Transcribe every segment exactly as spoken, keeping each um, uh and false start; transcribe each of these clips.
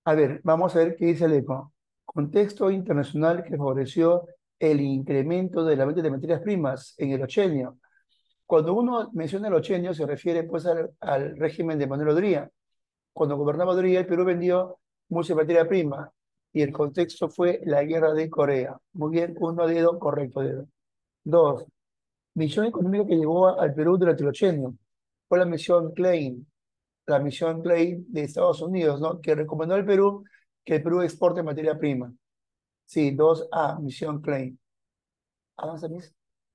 A ver, vamos a ver qué dice el ECO. Contexto internacional que favoreció el incremento de la venta de materias primas en el ochenio. Cuando uno menciona el ochenio se refiere pues al, al régimen de Manuel Odría. Cuando gobernaba Odría, el Perú vendió mucha materia prima y el contexto fue la guerra de Corea. Muy bien, uno dedo, correcto dedo. Dos, misión económica que llegó a- al Perú durante el ochenio. Fue la misión Klein, la misión Klein de Estados Unidos, ¿no? Que recomendó al Perú que el Perú exporte materia prima. Sí, dos a misión Klein. Avanza, Miss.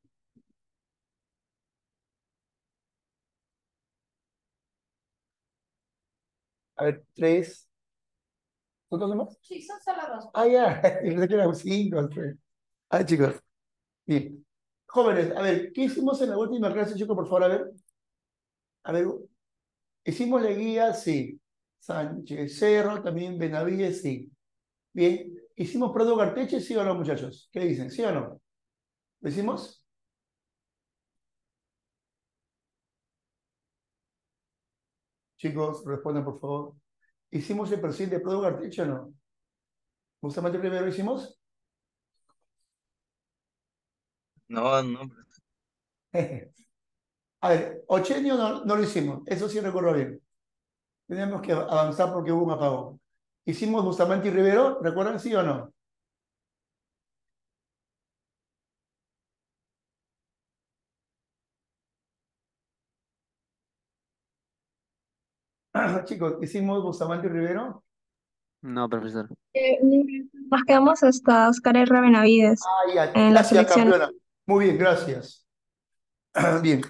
A ver, tres. ¿Cuántos nomás? Sí, son solo dos. Ah, ya. Pensé que eran cinco. tres. Ah, chicos. Bien. Jóvenes, a ver, ¿qué hicimos en la última clase, chicos? Por favor, a ver. A ver, hicimos la guía, sí. Sánchez Cerro, también Benavides, sí. Bien. ¿Hicimos Prado Garteche, sí o no, muchachos? ¿Qué dicen? ¿Sí o no? ¿Lo hicimos? Chicos, respondan, por favor. ¿Hicimos el perfil de Prado Garteche o no? ¿Bustamante primero hicimos? No, no, A ver, Ochenio no, no lo hicimos, eso sí recuerdo bien. Tenemos que avanzar porque hubo un apagón. ¿Hicimos Bustamante y Rivero? ¿Recuerdan sí o no? Chicos, ¿hicimos Bustamante y Rivero? No, profesor. Eh, nos quedamos hasta Oscar R. Benavides Ah, ya, en la gracias, selección. campeona. Muy bien, gracias. Bien,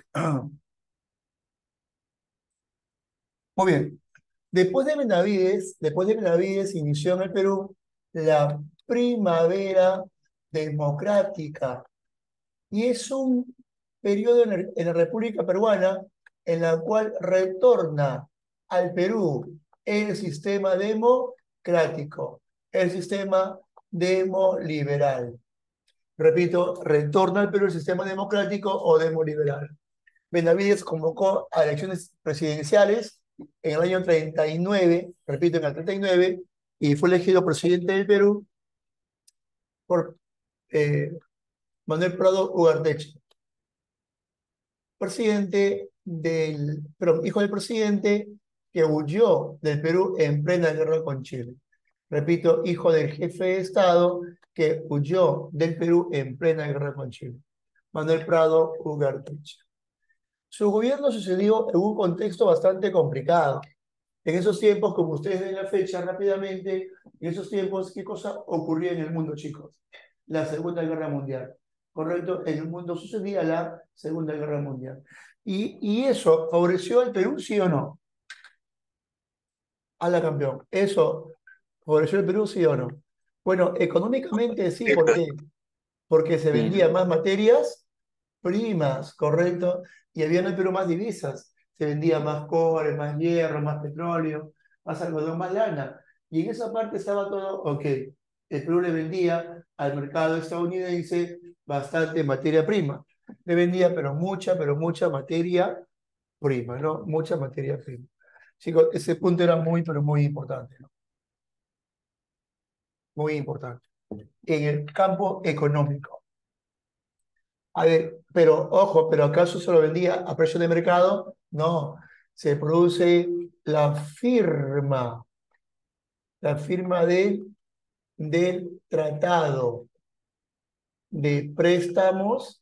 muy bien. Después de Benavides, después de Benavides inició en el Perú la primavera democrática. Y es un periodo en, el- en la República Peruana en la cual retorna al Perú el sistema democrático, el sistema demoliberal. Repito, retorna al Perú el sistema democrático o demoliberal. Benavides convocó a elecciones presidenciales en el año treinta y nueve, repito, en el treinta y nueve, y fue elegido presidente del Perú por eh, Manuel Prado Ugarteche, presidente del, pero hijo del presidente que huyó del Perú en plena guerra con Chile. Repito, hijo del jefe de Estado que huyó del Perú en plena guerra con Chile. Manuel Prado Ugarteche. Su gobierno sucedió en un contexto bastante complicado. En esos tiempos, como ustedes ven la fecha rápidamente, en esos tiempos, ¿qué cosa ocurría en el mundo, chicos? La Segunda Guerra Mundial. ¿Correcto? En el mundo sucedía la Segunda Guerra Mundial. ¿Y, y eso favoreció al Perú, sí o no? A la campeón. ¿Eso favoreció al Perú, sí o no? Bueno, económicamente sí, ¿por qué? Porque se Sí. vendían más materias primas, ¿correcto? Y había en el Perú más divisas. Se vendía más cobre, más hierro, más petróleo, más algodón, más lana. Y en esa parte estaba todo, ok. El Perú le vendía al mercado estadounidense bastante materia prima. Le vendía, pero mucha, pero mucha materia prima, ¿no? Mucha materia prima. Chicos, ese punto era muy, pero muy importante, ¿no? Muy importante. En el campo económico. A ver, pero ojo, ¿pero acaso se lo vendía a precio de mercado? No, se produce la firma, la firma de, del tratado de préstamos,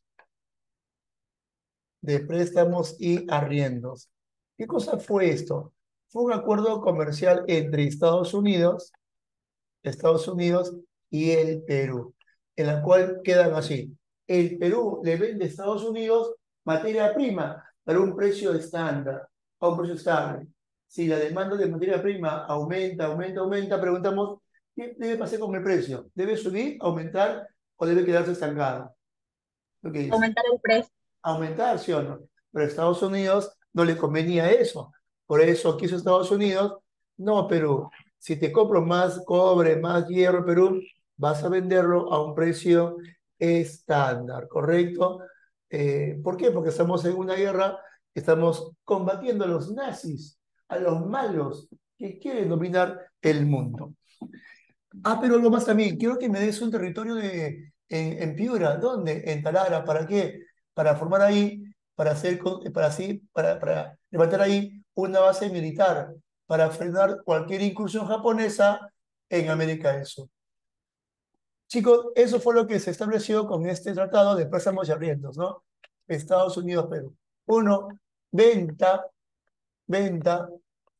de préstamos y arriendos. ¿Qué cosa fue esto? Fue un acuerdo comercial entre Estados Unidos, Estados Unidos y el Perú, en la cual quedan así. El Perú le vende a Estados Unidos materia prima para un precio estándar, a un precio estable. Si la demanda de materia prima aumenta, aumenta, aumenta, preguntamos, ¿qué debe pasar con el precio? ¿Debe subir, aumentar o debe quedarse estancado? ¿Lo que dice? Aumentar el precio. Aumentar, ¿sí o no? Pero a Estados Unidos no le convenía eso. Por eso quiso Estados Unidos, no, Perú, si te compro más cobre, más hierro, Perú, vas a venderlo a un precio estándar, ¿correcto? Eh, ¿por qué? Porque estamos en una guerra, estamos combatiendo a los nazis, a los malos, que quiere dominar el mundo. Ah, pero algo más también. Quiero que me des un territorio de, en, en Piura. ¿Dónde? En Talara. ¿Para qué? Para formar ahí, para hacer, con- para así, para, para levantar ahí una base militar, para frenar cualquier incursión japonesa en América del Sur. Chicos, eso fue lo que se estableció con este tratado de préstamos y arriendos, ¿no? Estados Unidos, Perú. Uno, venta, venta,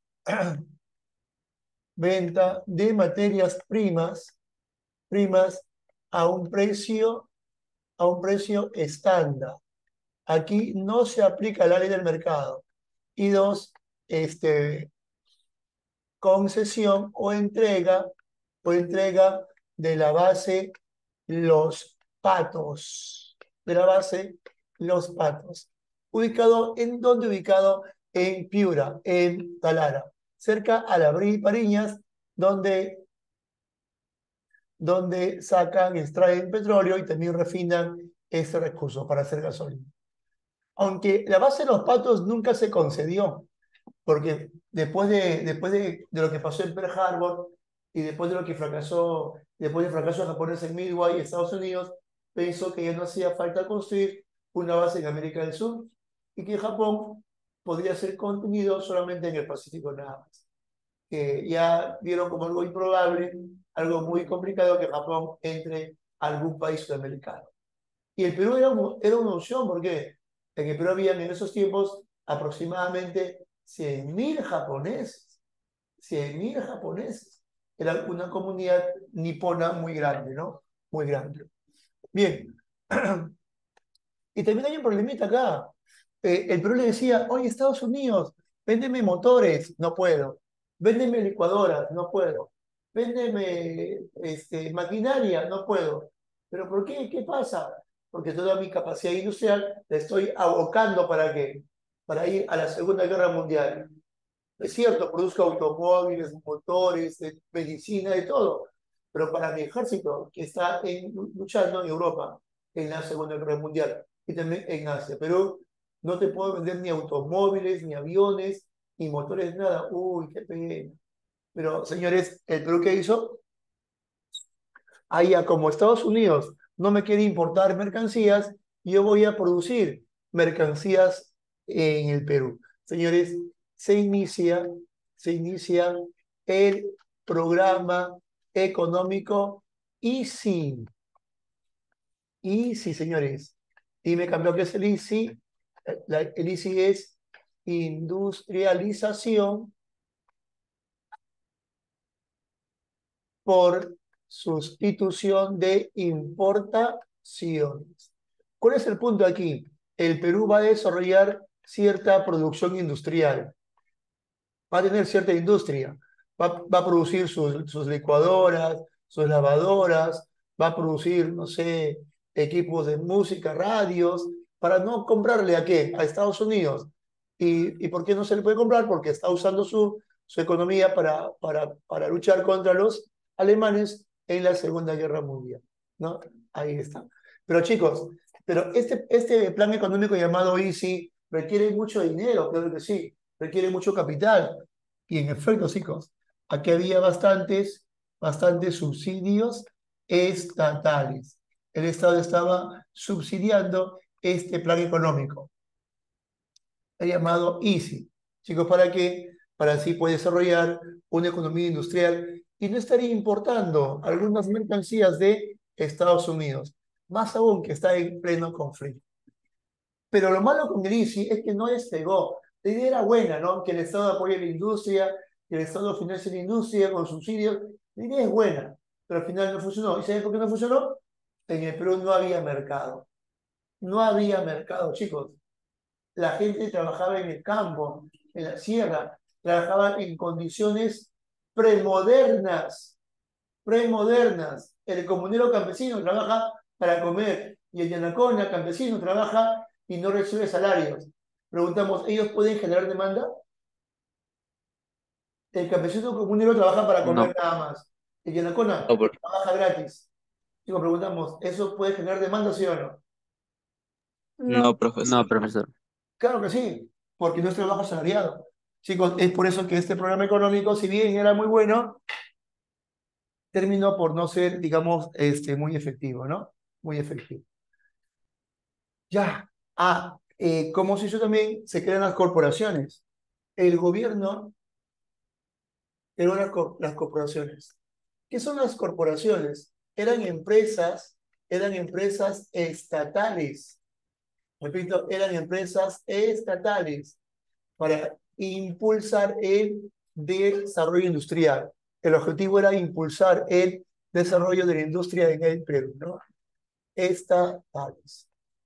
venta de materias primas, primas a un precio, a un precio estándar. Aquí no se aplica la ley del mercado. Y dos, este, concesión o entrega, o entrega de la base Los Patos. De la base Los Patos. ¿Ubicado en dónde? Ubicado en Piura, en Talara, cerca a la Pariñas, donde, donde sacan, extraen petróleo y también refinan ese recurso para hacer gasolina. Aunque la base de Los Patos nunca se concedió, porque después de, después de, de lo que pasó en Pearl Harbor y después de lo que fracasó, después del fracaso japonés en Midway, Estados Unidos pensó que ya no hacía falta construir una base en América del Sur y que Japón podría ser contenido solamente en el Pacífico nada más. Que ya vieron como algo improbable, algo muy complicado que Japón entre a algún país sudamericano. Y el Perú era, un, era una opción, porque en el Perú habían en esos tiempos aproximadamente cien mil japoneses. cien mil japoneses. Era una comunidad nipona muy grande, ¿no? Muy grande. Bien. Y también hay un problemita acá. Eh, el Perú le decía, oye, Estados Unidos, véndeme motores, no puedo. Véndeme licuadoras, no puedo. Véndeme este, maquinaria, no puedo. ¿Pero por qué? ¿Qué pasa? Porque toda mi capacidad industrial la estoy abocando para qué? Para ir a la Segunda Guerra Mundial. Es cierto, produzco automóviles, motores, eh, medicina, de todo. Pero para mi ejército, que está en- luchando en Europa, en la Segunda Guerra Mundial, y también en Asia. Pero no te puedo vender ni automóviles, ni aviones, ni motores, nada. Uy, qué pena. Pero, señores, ¿el Perú qué hizo? Ahí, a como Estados Unidos no me quiere importar mercancías, yo voy a producir mercancías en el Perú. Señores, se inicia, se inicia el programa económico ISI. ISI, señores. Y me cambió qué es el ISI. La- el ISI es industrialización por sustitución de importaciones. ¿Cuál es el punto aquí? El Perú va a desarrollar cierta producción industrial, va a tener cierta industria, va, va a producir sus, sus licuadoras, sus lavadoras, va a producir, no sé, equipos de música, radios, para no comprarle a qué, a Estados Unidos. ¿Y, y por qué no se le puede comprar? Porque está usando su, su economía para, para, para luchar contra los alemanes en la Segunda Guerra Mundial, ¿no? Ahí está. Pero chicos, pero este, este plan económico llamado Easy requiere mucho dinero, creo que sí, requiere mucho capital. Y en efecto, chicos, aquí había bastantes, bastantes subsidios estatales. El Estado estaba subsidiando este plan económico, el llamado Easy. Chicos, ¿para qué? Para así poder desarrollar una economía industrial y no estaría importando algunas mercancías de Estados Unidos, más aún que está en pleno conflicto. Pero lo malo con el ICI es que no despegó. La idea era buena, ¿no? Que el Estado apoye la industria, que el Estado financie la industria con subsidios. La idea es buena, pero al final no funcionó. ¿Y sabes por qué no funcionó? En el Perú no había mercado. No había mercado, chicos. La gente trabajaba en el campo, en la sierra, trabajaba en condiciones premodernas, premodernas. El comunero campesino trabaja para comer y el yanacona campesino trabaja y no recibe salarios. Preguntamos, ¿ellos pueden generar demanda? El campesino comunero trabaja para comer No, nada más. El yanacona no, por- trabaja gratis. Digo, preguntamos, ¿eso puede generar demanda, sí o no? No, no, profesor. No, profesor. Claro que sí, porque no es trabajo asalariado. Chicos, es por eso que este programa económico, si bien era muy bueno, terminó por no ser, digamos, este, muy efectivo, ¿no? Muy efectivo. Ya. Ah, eh, ¿cómo se hizo también? Se crean las corporaciones. El gobierno creó las, co- las corporaciones. ¿Qué son las corporaciones? Eran empresas, eran empresas estatales. Repito, eran empresas estatales para impulsar el desarrollo industrial. El objetivo era impulsar el desarrollo de la industria en el Perú, ¿no? Estatales.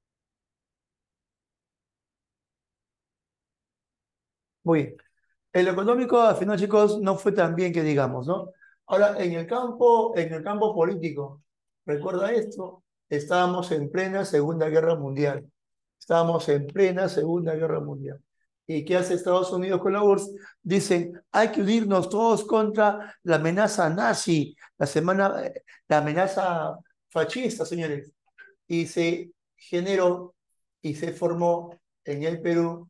Muy bien. En lo económico, al final, chicos, no fue tan bien que digamos, ¿no? Ahora, en el campo, en el campo político, recuerda esto, estábamos en plena Segunda Guerra Mundial. Estábamos en plena Segunda Guerra Mundial. ¿Y qué hace Estados Unidos con la U R S S? Dicen, hay que unirnos todos contra la amenaza nazi, la semana, eh, la amenaza fascista, señores. Y se generó y se formó en el Perú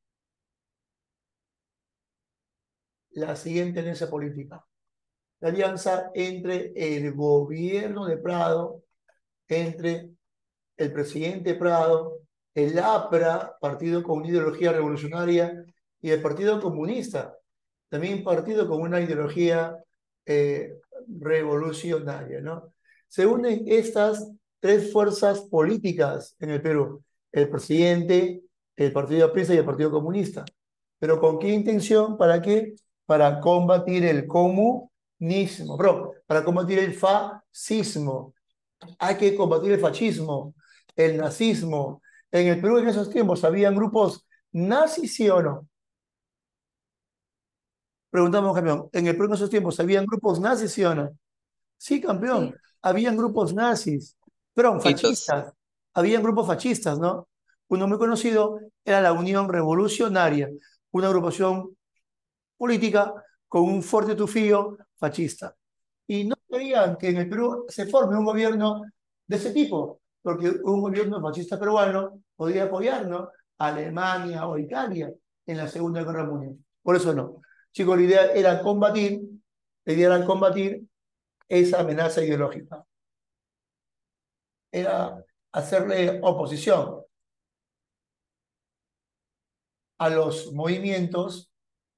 la siguiente alianza política. La alianza entre el gobierno de Prado, entre el presidente Prado, el APRA, partido con una ideología revolucionaria, y el Partido Comunista, también partido con una ideología eh, revolucionaria, ¿no? Se unen estas tres fuerzas políticas en el Perú, el presidente, el Partido Aprista y el Partido Comunista. ¿Pero con qué intención? ¿Para qué? Para combatir el comunismo, bro, para combatir el fascismo. Hay que combatir el fascismo, el nazismo. En el Perú en esos tiempos habían grupos nazis, ¿sí o no? Preguntamos, campeón, ¿en el Perú en esos tiempos habían grupos nazis, sí o no? Sí, campeón, Sí, habían grupos nazis, perdón, Mitos. fascistas, habían grupos fascistas, ¿no? Uno muy conocido era la Unión Revolucionaria, una agrupación política con un fuerte tufillo fascista. Y no querían que en el Perú se forme un gobierno de ese tipo, porque un gobierno fascista peruano podía apoyar, ¿no?, a Alemania o Italia en la Segunda Guerra Mundial. Por eso no. Chicos, la idea era combatir, la idea era combatir esa amenaza ideológica. Era hacerle oposición a los movimientos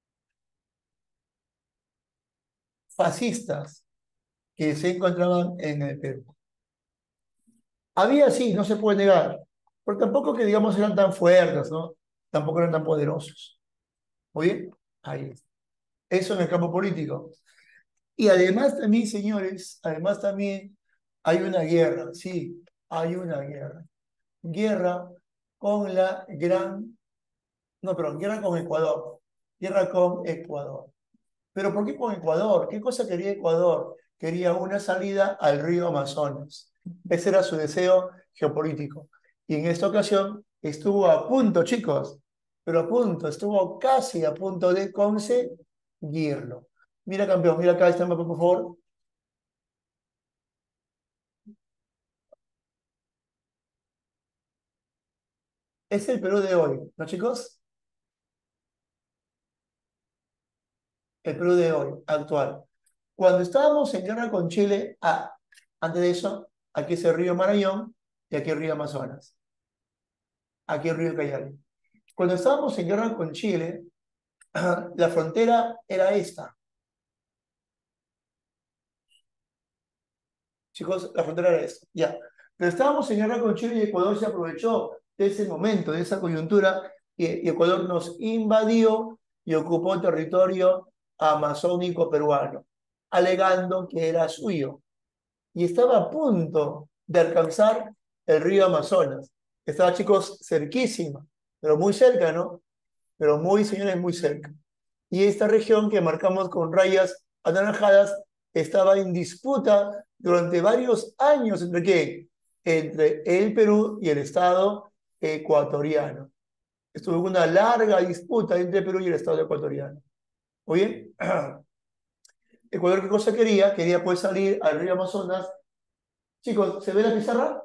fascistas que se encontraban en el Perú. Había, sí, no se puede negar, pero tampoco que digamos eran tan fuertes, ¿no? Tampoco eran tan poderosos. Muy bien, ahí está. Eso en el campo político. Y además también, señores, además también hay una guerra, sí, hay una guerra. Guerra con la gran, no, perdón, guerra con Ecuador. Guerra con Ecuador. ¿Pero por qué con Ecuador? ¿Qué cosa quería Ecuador? Quería una salida al río Amazonas. Ese era su deseo geopolítico. Y en esta ocasión estuvo a punto, chicos, pero a punto, estuvo casi a punto de conseguirlo. Mira, campeón, mira acá este mapa, por favor. Es el Perú de hoy, ¿no, chicos? El Perú de hoy, actual. Cuando estábamos en guerra con Chile, ah, antes de eso, aquí es el río Marañón y aquí el río Amazonas. Aquí el río Cayali. Cuando estábamos en guerra con Chile, la frontera era esta. Chicos, la frontera era esta. Ya. Pero estábamos en guerra con Chile y Ecuador se aprovechó de ese momento, de esa coyuntura, y, y Ecuador nos invadió y ocupó el territorio amazónico peruano, alegando que era suyo. Y estaba a punto de alcanzar el río Amazonas. Estaba, chicos, cerquísima, pero muy cerca, ¿no? Pero muy, señores, muy cerca. Y esta región que marcamos con rayas anaranjadas estaba en disputa durante varios años entre qué? Entre el Perú y el Estado ecuatoriano. Estuvo una larga disputa entre Perú y el Estado ecuatoriano. Muy bien. Ecuador, ¿qué cosa quería? Quería pues salir al río Amazonas. Chicos, ¿se ve la pizarra?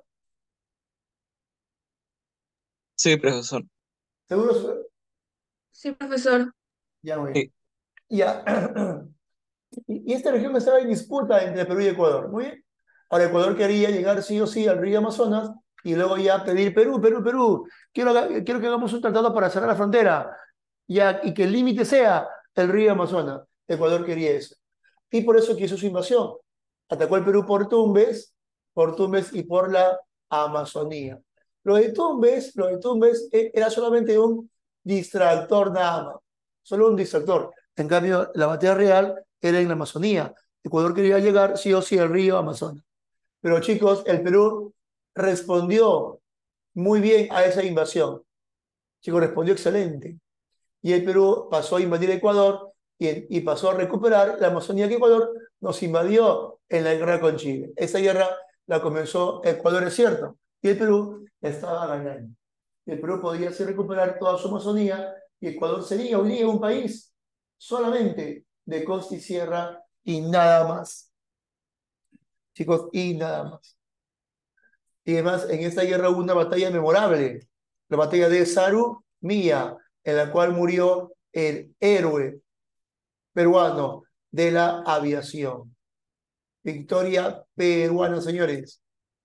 Sí, profesor. ¿Seguro? sí, profesor. Ya, güey. Sí. Ya. Y, y esta región estaba en disputa entre Perú y Ecuador. Muy bien. Ahora Ecuador quería llegar sí o sí al río Amazonas y luego ya pedir Perú, Perú, Perú. Quiero, haga- quiero que hagamos un tratado para cerrar la frontera ya, y que el límite sea el río Amazonas. Ecuador quería eso. Y por eso quiso su invasión. Atacó el Perú por Tumbes, por Tumbes y por la Amazonía. Lo de Tumbes, lo de Tumbes eh, era solamente un distractor nada más. Solo un distractor. En cambio, la batalla real era en la Amazonía. Ecuador quería llegar sí o sí al río Amazonas. Pero chicos, el Perú respondió muy bien a esa invasión. Chicos, respondió excelente. Y el Perú pasó a invadir Ecuador y, y pasó a recuperar la Amazonía que Ecuador nos invadió en la guerra con Chile. Esa guerra la comenzó Ecuador, es cierto, y el Perú estaba ganando. El Perú podía hacer recuperar toda su Amazonía y Ecuador sería hoy día un país solamente de costa y sierra y nada más. Chicos, y nada más. Y además, en esta guerra hubo una batalla memorable, la batalla de Sarumía, en la cual murió el héroe peruano de la aviación. Victoria peruana, señores,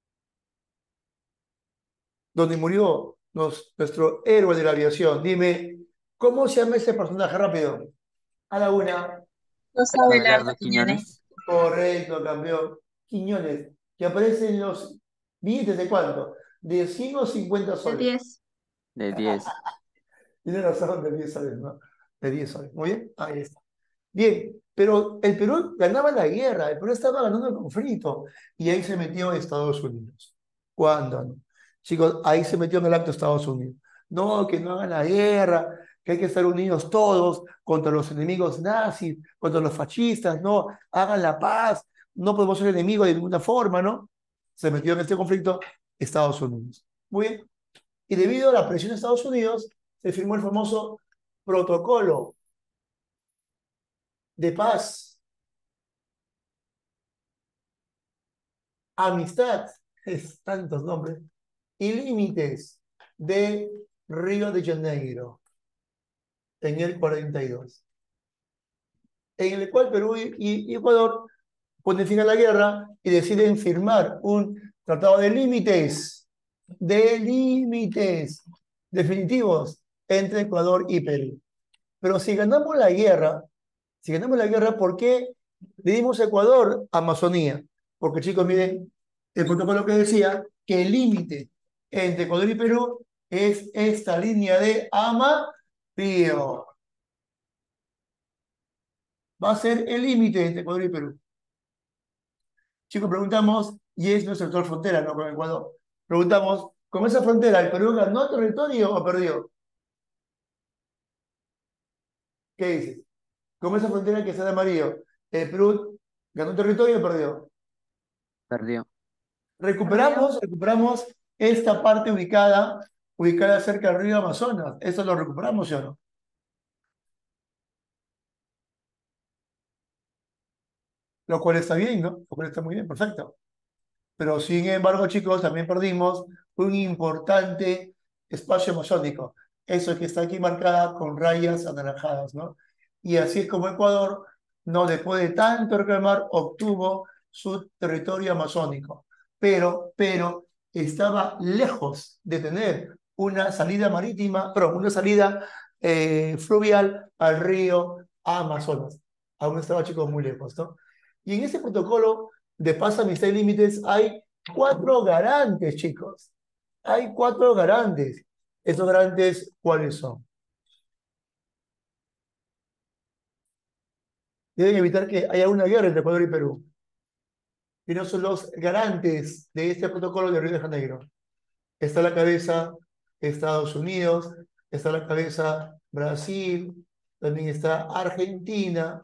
donde murió nos, nuestro héroe de la aviación. Dime, ¿cómo se llama ese personaje? Rápido. A la una. Rosa Abelardo Abelardo Quiñones. Quiñones, Correcto, campeón. Quiñones, que aparece en los billetes de cuánto? ¿De cien o cincuenta De soles? diez. de diez. Tiene razón, de diez soles, ¿no? De diez soles. Muy bien, ahí está. Bien, pero el Perú ganaba la guerra, el Perú estaba ganando el conflicto y ahí se metió Estados Unidos. ¿Cuándo? No? Chicos, ahí se metió en el acto Estados Unidos. No, que no hagan la guerra, que hay que estar unidos todos contra los enemigos nazis, contra los fascistas, no, hagan la paz, no podemos ser enemigos de ninguna forma, ¿no? Se metió en este conflicto Estados Unidos. Muy bien. Y debido a la presión de Estados Unidos, se firmó el famoso protocolo de paz. Amistad, es tantos nombres, y límites de Río de Janeiro en el cuarenta y dos, en el cual Perú y, y Ecuador ponen fin a la guerra y deciden firmar un tratado de límites, de límites definitivos entre Ecuador y Perú. Pero si ganamos la guerra, si ganamos la guerra, ¿por qué le dimos a Ecuador Amazonía? Porque chicos, miren, el protocolo que decía que el límite entre Ecuador y Perú es esta línea de Amarillo. Va a ser el límite entre Ecuador y Perú. Chicos, preguntamos, y es nuestro sector frontera, no con Ecuador. Preguntamos, ¿con esa frontera el Perú ganó territorio o perdió? ¿Qué dices? ¿Con esa frontera que está de amarillo, el Perú ganó territorio o perdió? Perdió. Perdió. Recuperamos, recuperamos esta parte ubicada, ubicada cerca del río Amazonas. ¿Eso lo recuperamos, ¿sí o no? Lo cual está bien, ¿no? Lo cual está muy bien, perfecto. Pero sin embargo, chicos, también perdimos un importante espacio amazónico. Eso que está aquí marcada con rayas anaranjadas, ¿no? Y así es como Ecuador, no después de tanto reclamar, obtuvo su territorio amazónico. Pero, pero estaba lejos de tener una salida marítima, perdón, una salida eh, fluvial al río Amazonas. Aún estaba, chicos, muy lejos, ¿no? Y en ese protocolo de paz, amistad y límites hay cuatro garantes, chicos. Hay cuatro garantes. ¿Esos garantes cuáles son? Deben evitar que haya una guerra entre Ecuador y Perú. Y no son los garantes de este protocolo de Río de Janeiro. Está a la cabeza Estados Unidos, está a la cabeza Brasil, también está Argentina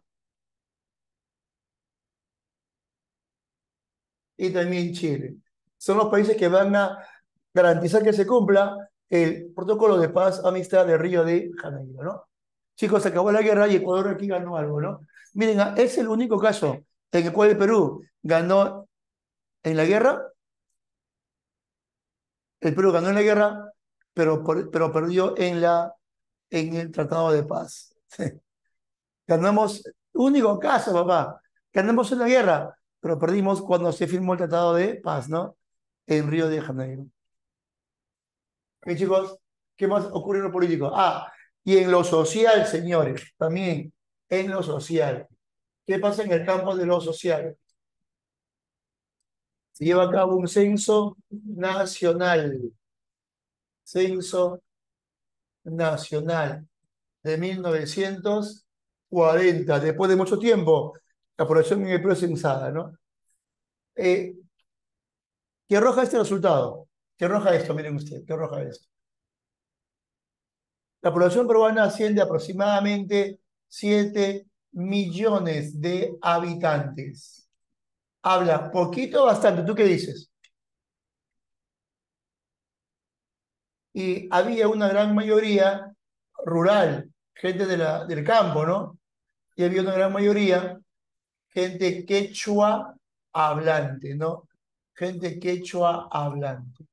y también Chile. Son los países que van a garantizar que se cumpla el protocolo de paz, amistad de Río de Janeiro, ¿no? Chicos, se acabó la guerra y Ecuador aquí ganó algo, ¿no? Miren, ah, es el único caso en el cual el Perú ganó en la guerra, el Perú ganó en la guerra, pero, por- pero perdió en, la, en el Tratado de Paz. Ganamos, único caso, papá, ganamos una guerra, pero perdimos cuando se firmó el Tratado de Paz, ¿no? En Río de Janeiro. Ok, chicos, ¿qué más ocurre en lo político? Ah, y en lo social, señores, también en lo social. ¿Qué pasa en el campo de lo social? Se lleva a cabo un censo nacional, censo nacional de mil novecientos cuarenta, después de mucho tiempo, la población en el Perú es censada, ¿no? Eh, ¿Qué arroja este resultado? ¿Qué arroja esto? Miren ustedes, ¿qué arroja esto? La población peruana asciende a aproximadamente siete millones de habitantes. Habla poquito o bastante, ¿tú qué dices? Y había una gran mayoría rural, gente de la, del campo, ¿no? Y había una gran mayoría gente quechua hablante, ¿no? Gente quechua hablante.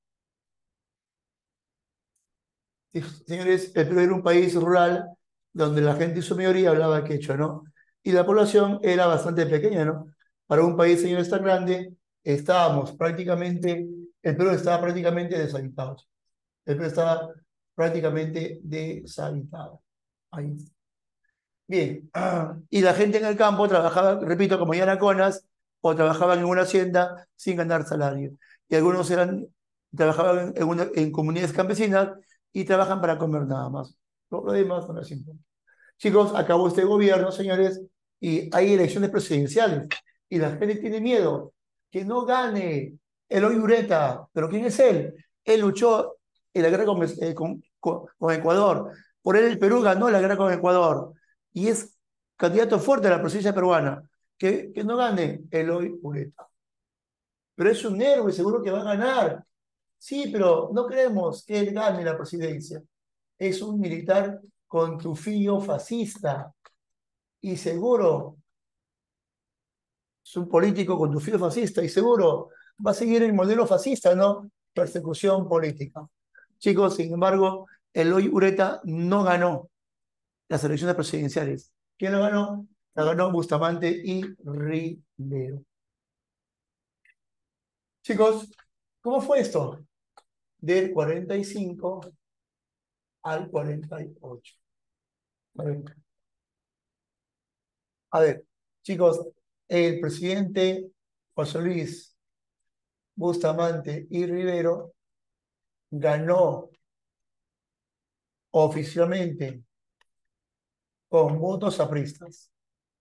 Sí, señores, el Perú era un país rural donde la gente en su mayoría hablaba quechua, ¿no? Y la población era bastante pequeña, ¿no? Para un país, señores, tan grande, estábamos prácticamente, el Perú estaba prácticamente deshabitado. El Perú estaba prácticamente deshabitado. Ahí. Bien. Ah, y la gente en el campo trabajaba, repito, como yanaconas, o trabajaban en una hacienda sin ganar salario. Y algunos eran, trabajaban en, una, en comunidades campesinas y trabajan para comer nada más. Lo, lo demás no les importa. Chicos, acabó este gobierno, señores, y hay elecciones presidenciales. Y la gente tiene miedo que no gane Eloy Ureta. ¿Pero quién es él? Él luchó en la guerra con, eh, con, con, con Ecuador. Por él el Perú ganó la guerra con Ecuador. Y es candidato fuerte a la presidencia peruana. Que, que no gane Eloy Ureta. Pero es un héroe, seguro que va a ganar. Sí, pero no creemos que él gane la presidencia. Es un militar con tufillo fascista. Y seguro, es un político con tufillo fascista. Y seguro va a seguir el modelo fascista, ¿no? Persecución política. Chicos, sin embargo, Eloy Ureta no ganó las elecciones presidenciales. ¿Quién lo ganó? La ganó Bustamante y Rivero. Chicos, ¿cómo fue esto? Del cuarenta y cinco al cuarenta y ocho. A ver, chicos, el presidente José Luis Bustamante y Rivero ganó oficialmente con votos apristas.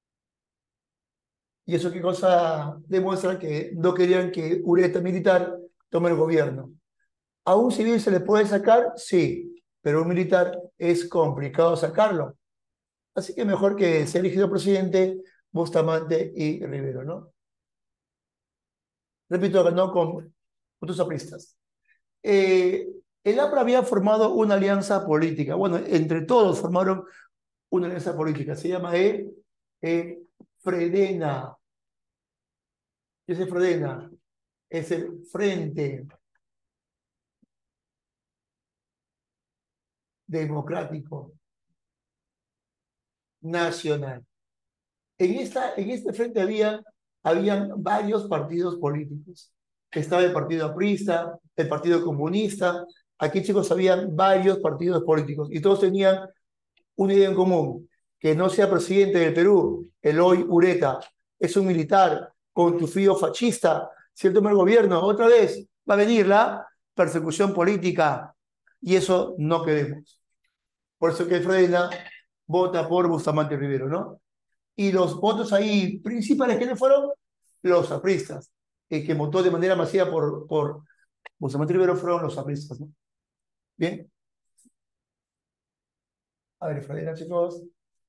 ¿Y eso qué cosa demuestra? Que no querían que Ureta militar tome el gobierno. ¿A un civil se le puede sacar? Sí, pero a un militar es complicado sacarlo. Así que mejor que sea elegido presidente Bustamante y Rivero, ¿no? Repito, ganó con votos apristas. Eh, el APRA había formado una alianza política. Bueno, entre todos formaron una alianza política. Se llama E, E Fredena. ¿Qué es el Fredena? Es el Frente Democrático Nacional. En, esta, en este frente había, habían varios partidos políticos. Estaba el Partido Aprista, el Partido Comunista. Aquí, chicos, habían varios partidos políticos y todos tenían una idea en común: que no sea presidente del Perú, Eloy Ureta. Es un militar con tufillo fascista. Si él toma el gobierno, otra vez va a venir la persecución política y eso no queremos. Por eso que Fredena vota por Bustamante Rivero, ¿no? Y los votos ahí principales que le fueron los apristas, eh, que votó de manera masiva por, por Bustamante Rivero fueron los apristas, ¿no? Bien. A ver, Fredena, chicos.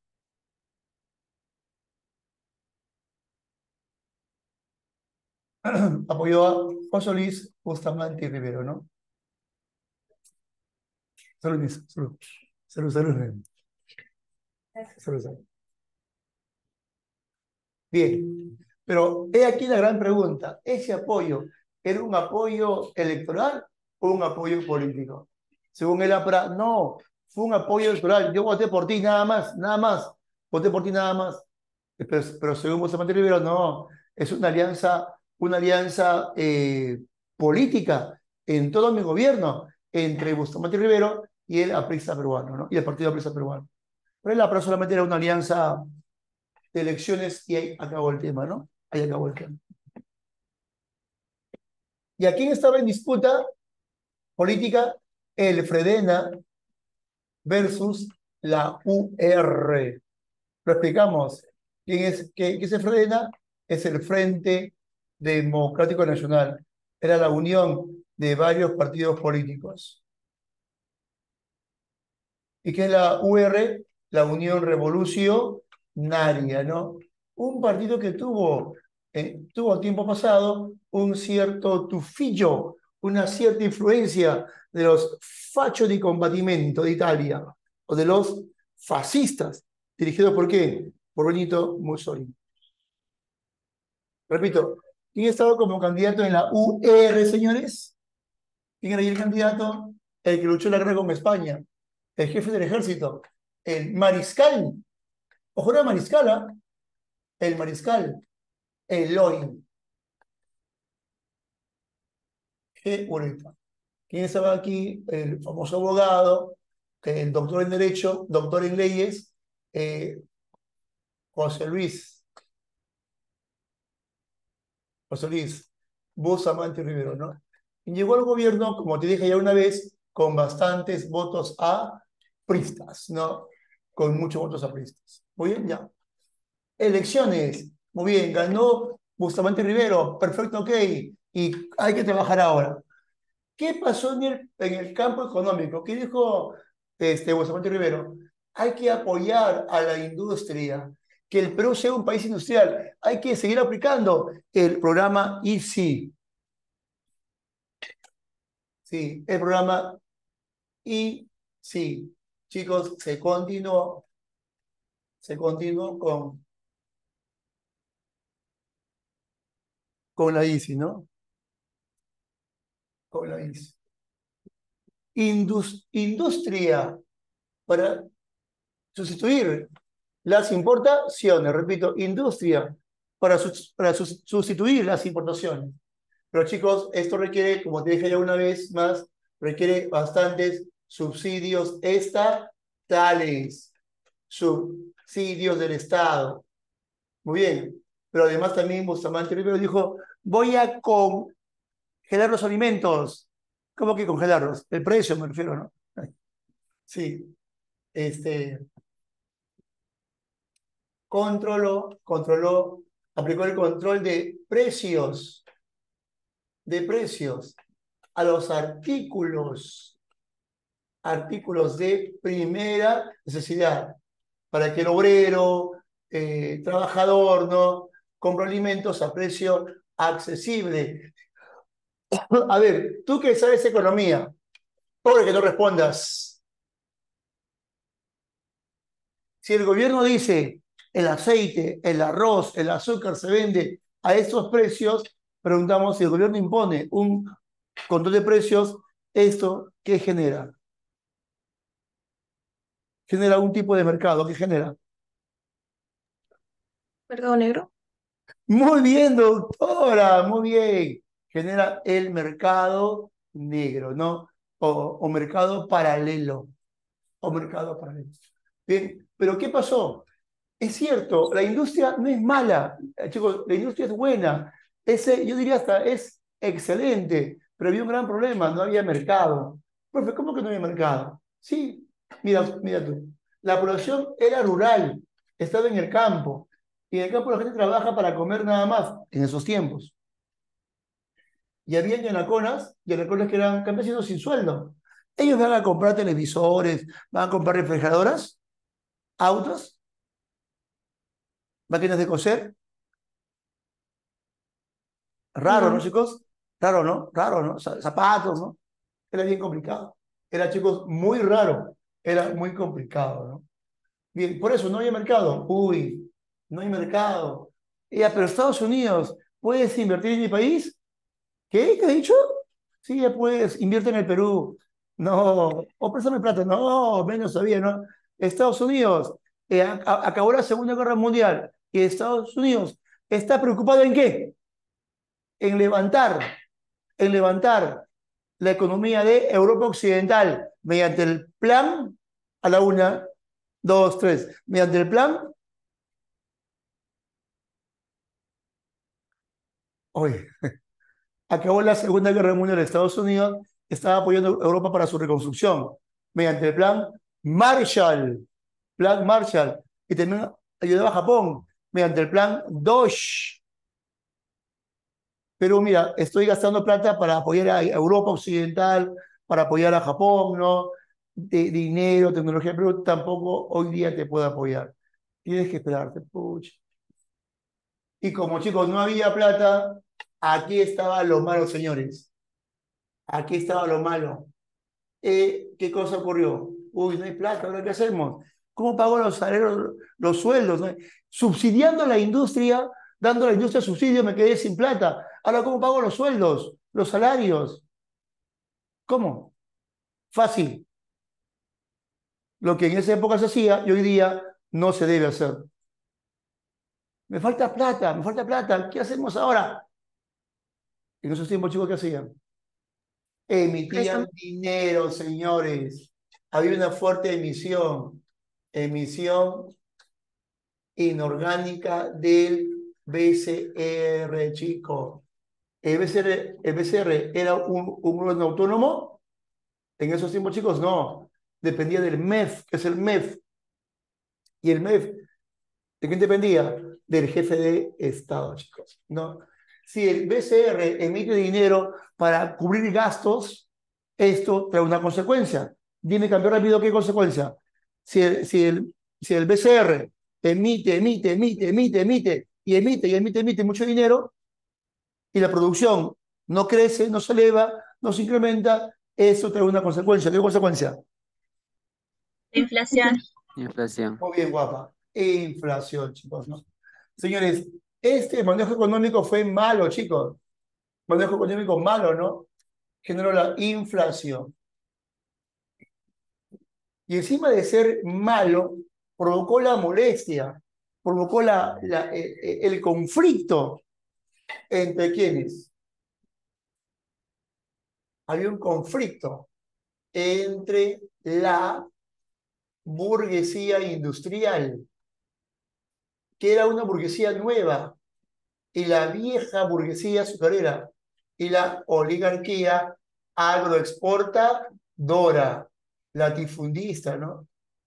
Apoyó a José Luis Bustamante y Rivero, ¿no? Salud, salud. Salud, salud. Salud, salud. Bien, pero he aquí la gran pregunta. ¿Ese apoyo era un apoyo electoral o un apoyo político? Según el APRA, no, fue un apoyo electoral. Yo voté por ti, nada más, nada más. voté por ti nada más. Pero, pero según Bustamante Rivero, no, es una alianza, una alianza eh, política en todo mi gobierno entre Bustamante Rivero y el aprista peruano, ¿no? Y el Partido Aprista Peruano. Pero el APRA solamente era una alianza de elecciones y ahí acabó el tema, ¿no? Ahí acabó el tema. ¿Y a quién estaba en disputa política? El Fredena versus la U R. Lo explicamos. ¿Quién es, qué, qué es el Fredena? Es el Frente Democrático Nacional. Era la unión de varios partidos políticos. ¿Y qué es la U R? La Unión Revolucionaria, ¿no? Un partido que tuvo, eh, tuvo tiempo pasado un cierto tufillo, una cierta influencia de los Faccio di Combattimento de Italia, o de los fascistas, dirigidos por qué? Por Benito Mussolini. Repito, ¿quién estaba como candidato en la U R, señores? ¿Quién era ahí el candidato? El que luchó en la guerra con España, el jefe del ejército, el mariscal. Ojo, era mariscal, ¿ah? El mariscal, Eloy G. Ureta. ¿Quién estaba aquí? El famoso abogado, el doctor en Derecho, doctor en Leyes, eh, José Luis, José Luis Bustamante Rivero, ¿no? Y llegó al gobierno, como te dije ya una vez, con bastantes votos a pristas, ¿no? Con muchos votos a pristas. Muy bien, ya. Elecciones. Muy bien, ganó Bustamante Rivero. Perfecto, ok. Y hay que trabajar ahora. ¿Qué pasó en el, en el campo económico? ¿Qué dijo este, Bustamante Rivero? Hay que apoyar a la industria, que el Perú sea un país industrial. Hay que seguir aplicando el programa I C I. Sí, el programa I C I. Chicos, se continuó, se continuó con, con la I C I, ¿no? Con la I C I. Indus, industria para sustituir las importaciones, repito, industria para, sus, para sus, sustituir las importaciones. Pero chicos, esto requiere, como te dije ya una vez más, requiere bastantes subsidios estatales, subsidios del Estado. Muy bien, pero además también Bustamante Rivero dijo, voy a congelar los alimentos. ¿Cómo que congelarlos? El precio me refiero, ¿no? Sí, este, controló, controló, aplicó el control de precios, de precios a los artículos, artículos de primera necesidad, para que el obrero, eh, trabajador, ¿no? compre alimentos a precio accesible. A ver, tú que sabes economía, pobre que no respondas. Si el gobierno dice el aceite, el arroz, el azúcar se vende a estos precios, preguntamos si el gobierno impone un control de precios, ¿esto qué genera? Genera un tipo de mercado, ¿qué genera? ¿Mercado negro? Muy bien, doctora, muy bien. Genera el mercado negro, ¿no? O, o mercado paralelo, o mercado paralelo. Bien, pero ¿qué pasó? Es cierto, la industria no es mala, eh, chicos, la industria es buena, es, eh, yo diría hasta es excelente, pero había un gran problema, no había mercado. Profe, ¿cómo que no había mercado? Sí, mira, mira tú, la población era rural, estaba en el campo, y en el campo la gente trabaja para comer nada más, en esos tiempos. Y había yanaconas, yanaconas que eran campesinos sin sueldo. Ellos van a comprar televisores, van a comprar refrigeradoras, autos, máquinas de coser. Raro, ¿no, No. chicos? Raro, ¿no? Raro, ¿no? Zapatos, ¿no? Era bien complicado. Era, chicos, muy raro. Era muy complicado, ¿no? Bien, por eso no había mercado. Uy, no hay mercado. Ya, pero Estados Unidos, ¿puedes invertir en mi país? ¿Qué? ¿Qué has dicho? Sí, ya puedes, invierte en el Perú. No, o préstame plata. No, menos todavía, ¿no? Estados Unidos, eh, a- a- acabó la Segunda Guerra Mundial y Estados Unidos está preocupado en qué? En levantar, en levantar la economía de Europa Occidental mediante el plan, a la una, dos, tres, mediante el plan, oye, acabó la Segunda Guerra Mundial de Estados Unidos, estaba apoyando a Europa para su reconstrucción, mediante el plan Marshall, plan Marshall, y también ayudaba a Japón, mediante el plan Dosh. Pero mira, estoy gastando plata para apoyar a Europa Occidental, para apoyar a Japón, ¿no? De, dinero, tecnología, pero tampoco hoy día te puedo apoyar. Tienes que esperarte, pucha. Y como chicos no había plata, aquí estaba lo malo, señores. Aquí estaba lo malo. Eh, ¿qué cosa ocurrió? Uy, no hay plata, ¿ahora qué hacemos? ¿Cómo pago los salarios, los sueldos? ¿No? Subsidiando la industria, dando a la industria subsidio, me quedé sin plata. Ahora, ¿cómo pago los sueldos, los salarios? ¿Cómo? Fácil. Lo que en esa época se hacía y hoy día no se debe hacer. Me falta plata, me falta plata. ¿Qué hacemos ahora? En esos tiempos, chicos, ¿qué hacían? Emitían Préstamo. dinero, señores. Había una fuerte emisión. Emisión inorgánica del B C R, chico. El B C R, el B C R era un, un órgano autónomo. En esos tiempos, chicos, no. Dependía del M E F, que es el M E F. Y el M E F, ¿de quién dependía? Del jefe de Estado, chicos. ¿No? Si el B C R emite dinero para cubrir gastos, esto trae una consecuencia. Dime, campeón rápido, ¿qué consecuencia? Si el, si el, si el B C R emite, emite, emite, emite, emite, y emite, y emite, emite mucho dinero, y la producción no crece, no se eleva, no se incrementa, eso trae una consecuencia. ¿Qué consecuencia? Inflación. Inflación. Muy bien, guapa. Inflación, chicos, ¿no? Señores, este manejo económico fue malo, chicos. Manejo económico malo, ¿no? Generó la inflación. Y encima de ser malo, provocó la molestia, provocó la, la, eh, eh, el conflicto entre quienes. Había un conflicto entre la burguesía industrial, que era una burguesía nueva, y la vieja burguesía azucarera, y la oligarquía agroexportadora, latifundista, ¿no?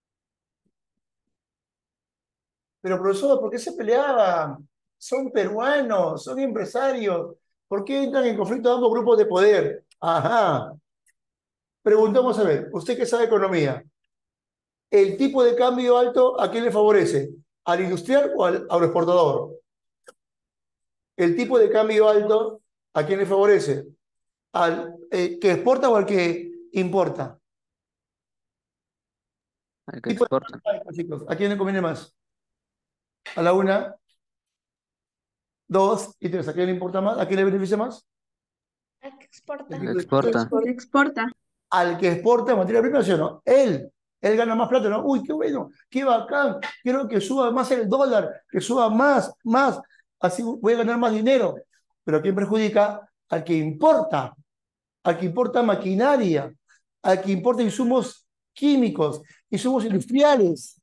Pero profesor, ¿por qué se peleaban? Son peruanos, son empresarios. ¿Por qué entran en conflicto ambos grupos de poder? Ajá. Preguntamos a ver, usted que sabe economía, ¿el tipo de cambio alto a quién le favorece? ¿Al industrial o al agroexportador? ¿El tipo de cambio alto a quién le favorece? ¿Al eh, que exporta o al que importa? Al que Tipo de exporta. cambio alto, chicos, ¿a quién le conviene más? A la una, dos y tres. ¿A quién le importa más? ¿A quién le beneficia más? El que exporta. Al que El exporta. El que exporta. al que exporta materia prima, ¿sí o no? Él, él gana más plata, ¿no? Uy, qué bueno, qué bacán, quiero que suba más el dólar, que suba más, más, así voy a ganar más dinero. Pero ¿a quién perjudica? Al que importa, al que importa maquinaria, al que importa insumos químicos, insumos industriales.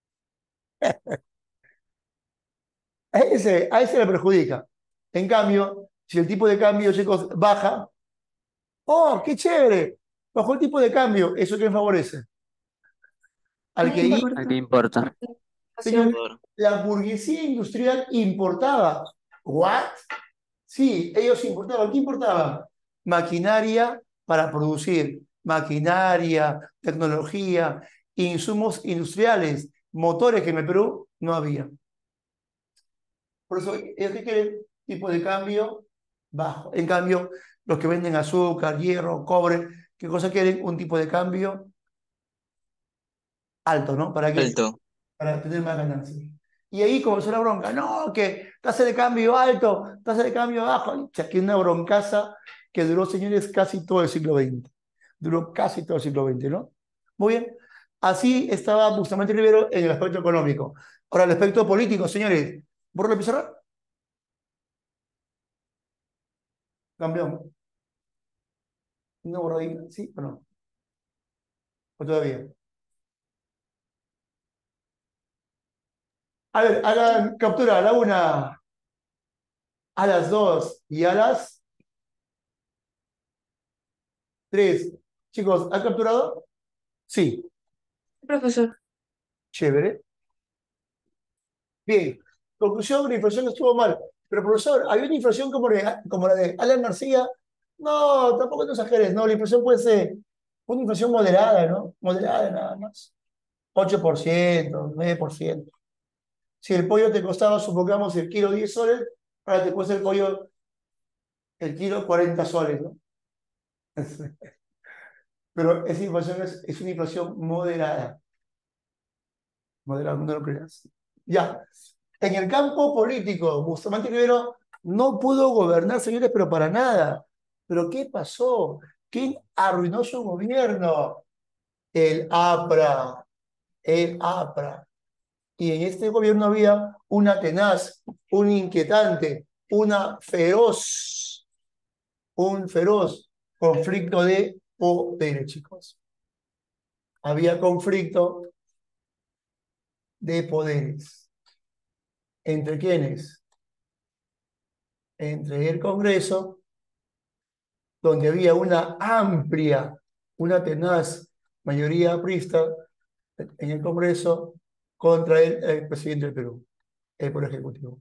A ese, a ese le perjudica. En cambio, si el tipo de cambio, chicos, baja, ¡oh, qué chévere! Bajó el tipo de cambio, ¿eso quién favorece? Al El que que Al que importa. importa. señores, Claro. la burguesía industrial importaba. ¿What? Sí, ellos importaban. ¿Qué importaban? Maquinaria para producir, maquinaria, tecnología, insumos industriales, motores que en el Perú no había. Por eso, ellos que quieren tipo de cambio bajo. En cambio, los que venden azúcar, hierro, cobre, ¿qué cosa quieren? Un tipo de cambio alto, ¿no? ¿Para qué? Alto. Para tener más ganancias. Y ahí comenzó la bronca, no, que tasa de cambio alto, tasa de cambio bajo, ya que una broncaza que duró, señores, casi todo el siglo veinte. Duró casi todo el siglo veinte, ¿no? Muy bien. Así estaba Bustamante Rivero en el aspecto económico. Ahora, el aspecto político, señores. ¿Borro la pizarra? Campeón. ¿No borradita? ¿Sí o no? ¿O todavía? A ver, hagan captura a la una, a las dos y a las tres. Chicos, ¿han capturado? Sí. Profesor. Chévere. Bien. Conclusión, la inflación estuvo mal. Pero, profesor, ¿había una inflación como, la- como la de Alan García? No, tampoco te exageres, no. La inflación puede ser una inflación moderada, ¿no? Moderada nada más. ocho por ciento, nueve por ciento. Si el pollo te costaba, supongamos, el kilo diez soles, ahora te cuesta el pollo el kilo cuarenta soles, ¿no? Pero esa inflación es, es una inflación moderada. Moderada, no lo creas. Ya. En el campo político, Bustamante Rivero no pudo gobernar, señores, pero para nada. ¿Pero qué pasó? ¿Quién arruinó su gobierno? El APRA. El APRA. Y en este gobierno había una tenaz, un inquietante, una feroz, un feroz conflicto de poderes, chicos. Había conflicto de poderes. ¿Entre quiénes? Entre el Congreso, donde había una amplia, una tenaz mayoría aprista en el Congreso contra el, el presidente del Perú, el Poder Ejecutivo.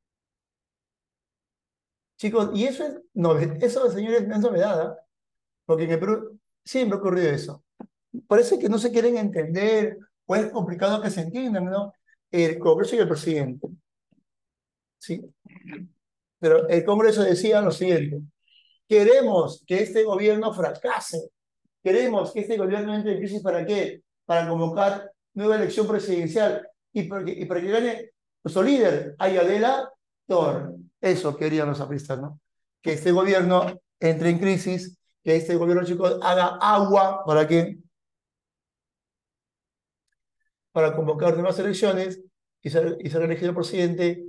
Chicos, y eso es, no, eso, señores, no es novedad, ¿ah? Porque en el Perú siempre ha ocurrido eso. Parece que no se quieren entender, o es complicado que se entiendan, ¿no? El Congreso y el presidente, ¿sí? Pero el Congreso decía lo siguiente: queremos que este gobierno fracase, queremos que este gobierno entre en crisis. ¿Para qué? Para convocar nueva elección presidencial y para que, y para que gane nuestro líder, Ayadela Tor. Eso querían los apristas, ¿no? Que este gobierno entre en crisis, que este gobierno, chicos, haga agua para que para convocar nuevas elecciones y ser, y ser elegido presidente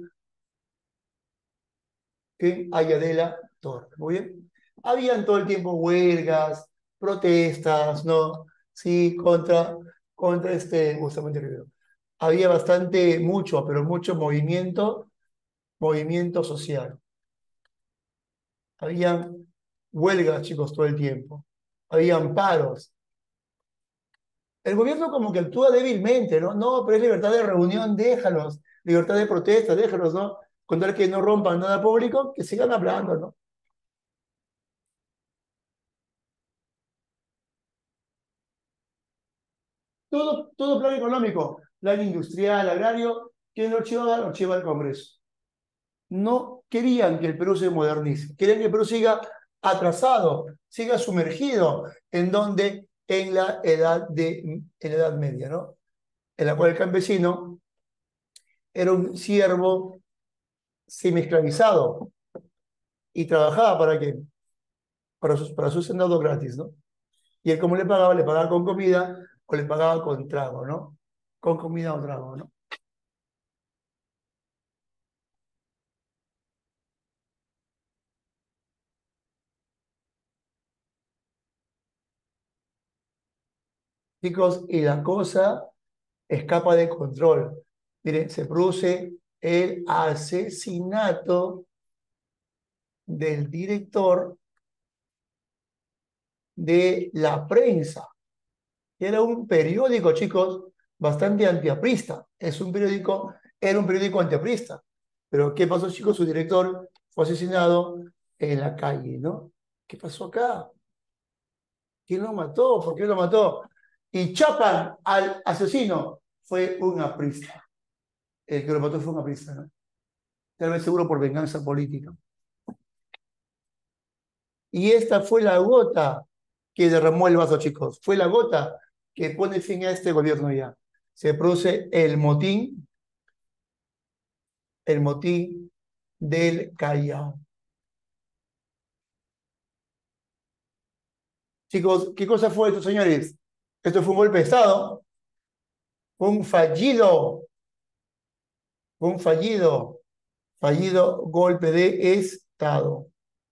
en Ayadela Torre. Muy bien. Habían todo el tiempo huelgas, protestas, ¿no? Sí, contra, contra este Bustamante Rivero. Había bastante, mucho, pero mucho movimiento, movimiento social. Habían huelgas, chicos, todo el tiempo. Habían paros. El gobierno como que actúa débilmente, ¿no? No, pero es libertad de reunión, déjalos. Libertad de protesta, déjalos, ¿no? Con tal que no rompan nada público, que sigan hablando, ¿no? Todo, todo plan económico, plan industrial, agrario, ¿quién lo archivaba? Lo archiva el Congreso. No querían que el Perú se modernice, querían que el Perú siga atrasado, siga sumergido, ¿en donde? En la edad, de, en la edad media, ¿no? En la cual el campesino era un siervo semi-esclavizado y trabajaba para qué? Para sus, para sus sendados gratis, ¿no? Y él, como le pagaba, le pagaba con comida o le pagaba con trago, ¿no? Con comida o trago, ¿no? Chicos, y la cosa escapa de control. Miren, se produce el asesinato del director de La Prensa, que era un periódico, chicos, bastante antiaprista. Es un periódico, era un periódico antiaprista. Pero ¿qué pasó, chicos? Su director fue asesinado en la calle, ¿no? ¿Qué pasó acá? ¿Quién lo mató? ¿Por qué lo mató? Y chapan al asesino. Fue un aprista. El que lo mató fue un aprista, ¿no? Tal vez seguro por venganza política. Y esta fue la gota que derramó el vaso, chicos. Fue la gota que pone fin a este gobierno ya. Se produce el motín, el motín del Callao. Chicos, ¿qué cosa fue esto, señores? Esto fue un golpe de Estado. un fallido, un fallido, fallido golpe de Estado.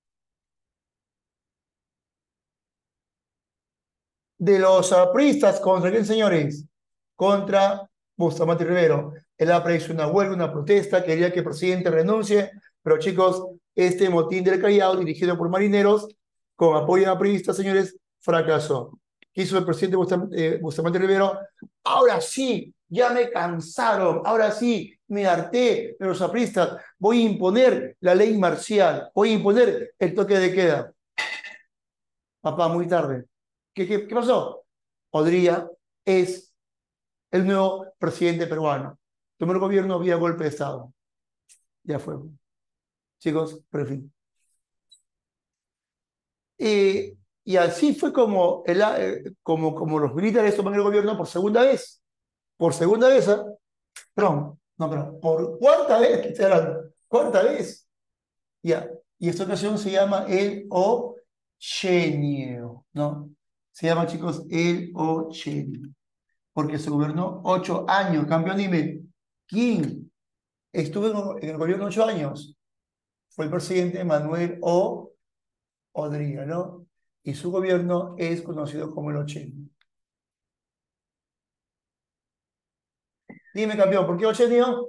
De los apristas, ¿contra quién, señores? Contra Bustamante Rivero. El A P R A hizo una huelga, una protesta, quería que el presidente renuncie, pero chicos, este motín del Callao, dirigido por marineros, con apoyo de apristas, señores, fracasó. ¿Qué hizo el presidente Bustamante, eh, Bustamante Rivero? Ahora sí, ya me cansaron, ahora sí, me harté de los apristas, voy a imponer la ley marcial, voy a imponer el toque de queda. Papá, muy tarde. ¿Qué, qué, qué pasó? Odría es el nuevo presidente peruano. Tomó el gobierno vía golpe de Estado. Ya fue. Chicos, pero en fin. Y, y así fue como, el, eh, como, como los militares toman el gobierno por segunda vez. Por segunda vez, ¿eh? Perdón, no, perdón. Por cuarta vez, que estoy hablando. Cuarta vez. Ya. Y esta ocasión se llama el Ochenio, ¿no? Se llama, chicos, el Ochenio. Porque se gobernó ocho años. Campeón, dime, ¿quién estuvo en el gobierno ocho años? Fue el presidente Manuel O. Odría, ¿no? Y su gobierno es conocido como el Ochenio. Dime, campeón, ¿por qué Ochenio?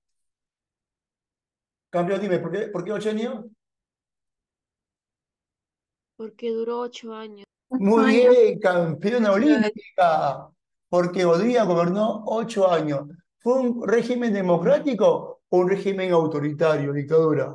Campeón, dime, ¿por qué, ¿por qué Ochenio? Porque duró ocho años. Muy Años. bien, campeona olímpica. Porque Odría gobernó ocho años. ¿Fue un régimen democrático o un régimen autoritario, dictadura?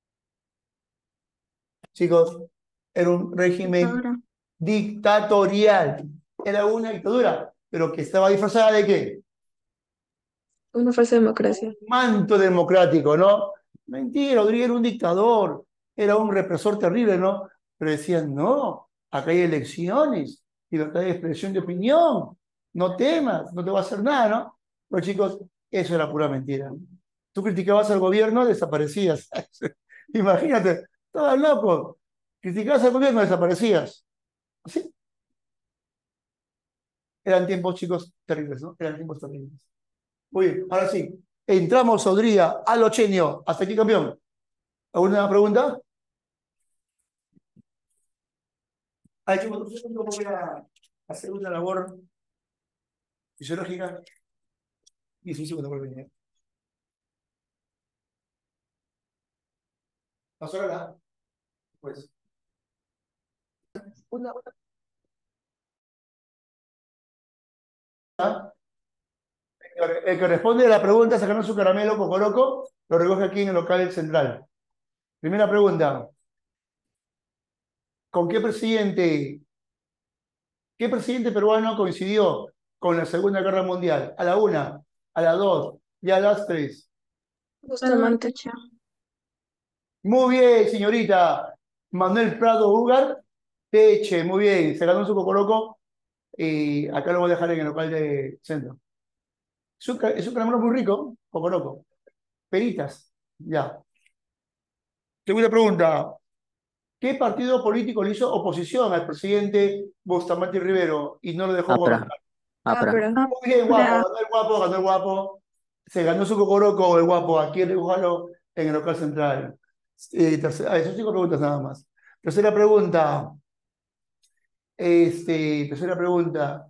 Chicos, era un régimen Dictadura. dictatorial. Era una dictadura, pero que estaba disfrazada ¿de qué? Una falsa democracia. Un manto democrático, ¿no? Mentira, Rodríguez era un dictador, era un represor terrible, ¿no? Pero decían, no, acá hay elecciones, libertad de expresión de opinión, no temas, no te va a hacer nada, ¿no? Pero chicos, eso era pura mentira. Tú criticabas al gobierno, desaparecías. Imagínate, estabas loco. Criticabas al gobierno, desaparecías. ¿Sí? Eran tiempos, chicos, terribles, ¿no? Eran tiempos terribles. Muy bien, ahora sí. Entramos, Odría, al Ochenio. ¿Hasta aquí, campeón? ¿Alguna pregunta? Ah, chicos, yo voy a hacer una labor fisiológica. Y sí, sí, cuando vuelve a venir. ¿Pasó ahora? Pues. Una, una. El que responde a la pregunta sacando su caramelo cocoroco, lo recoge aquí en el local central. Primera pregunta. ¿Con qué presidente, qué presidente peruano coincidió con la Segunda Guerra Mundial? A la una, a las dos y a las tres. Bustamante. Muy bien, señorita. Manuel Prado Ugar Teche, muy bien. Se ganó su cocoroco y acá lo voy a dejar en el local de centro. Es un, es un caramelo muy rico, cocoroco. Peritas, ya. Segunda pregunta. ¿Qué partido político le hizo oposición al presidente Bustamante Rivero y no lo dejó A P R A. gobernar? A P R A. Muy bien, guapo, ganó el guapo, ganó el guapo. Se ganó su cocoroco el guapo. Aquí en Rebujalo, en el local central. Eh, tercera, ah, esas cinco preguntas nada más. Tercera pregunta. Este, tercera pregunta.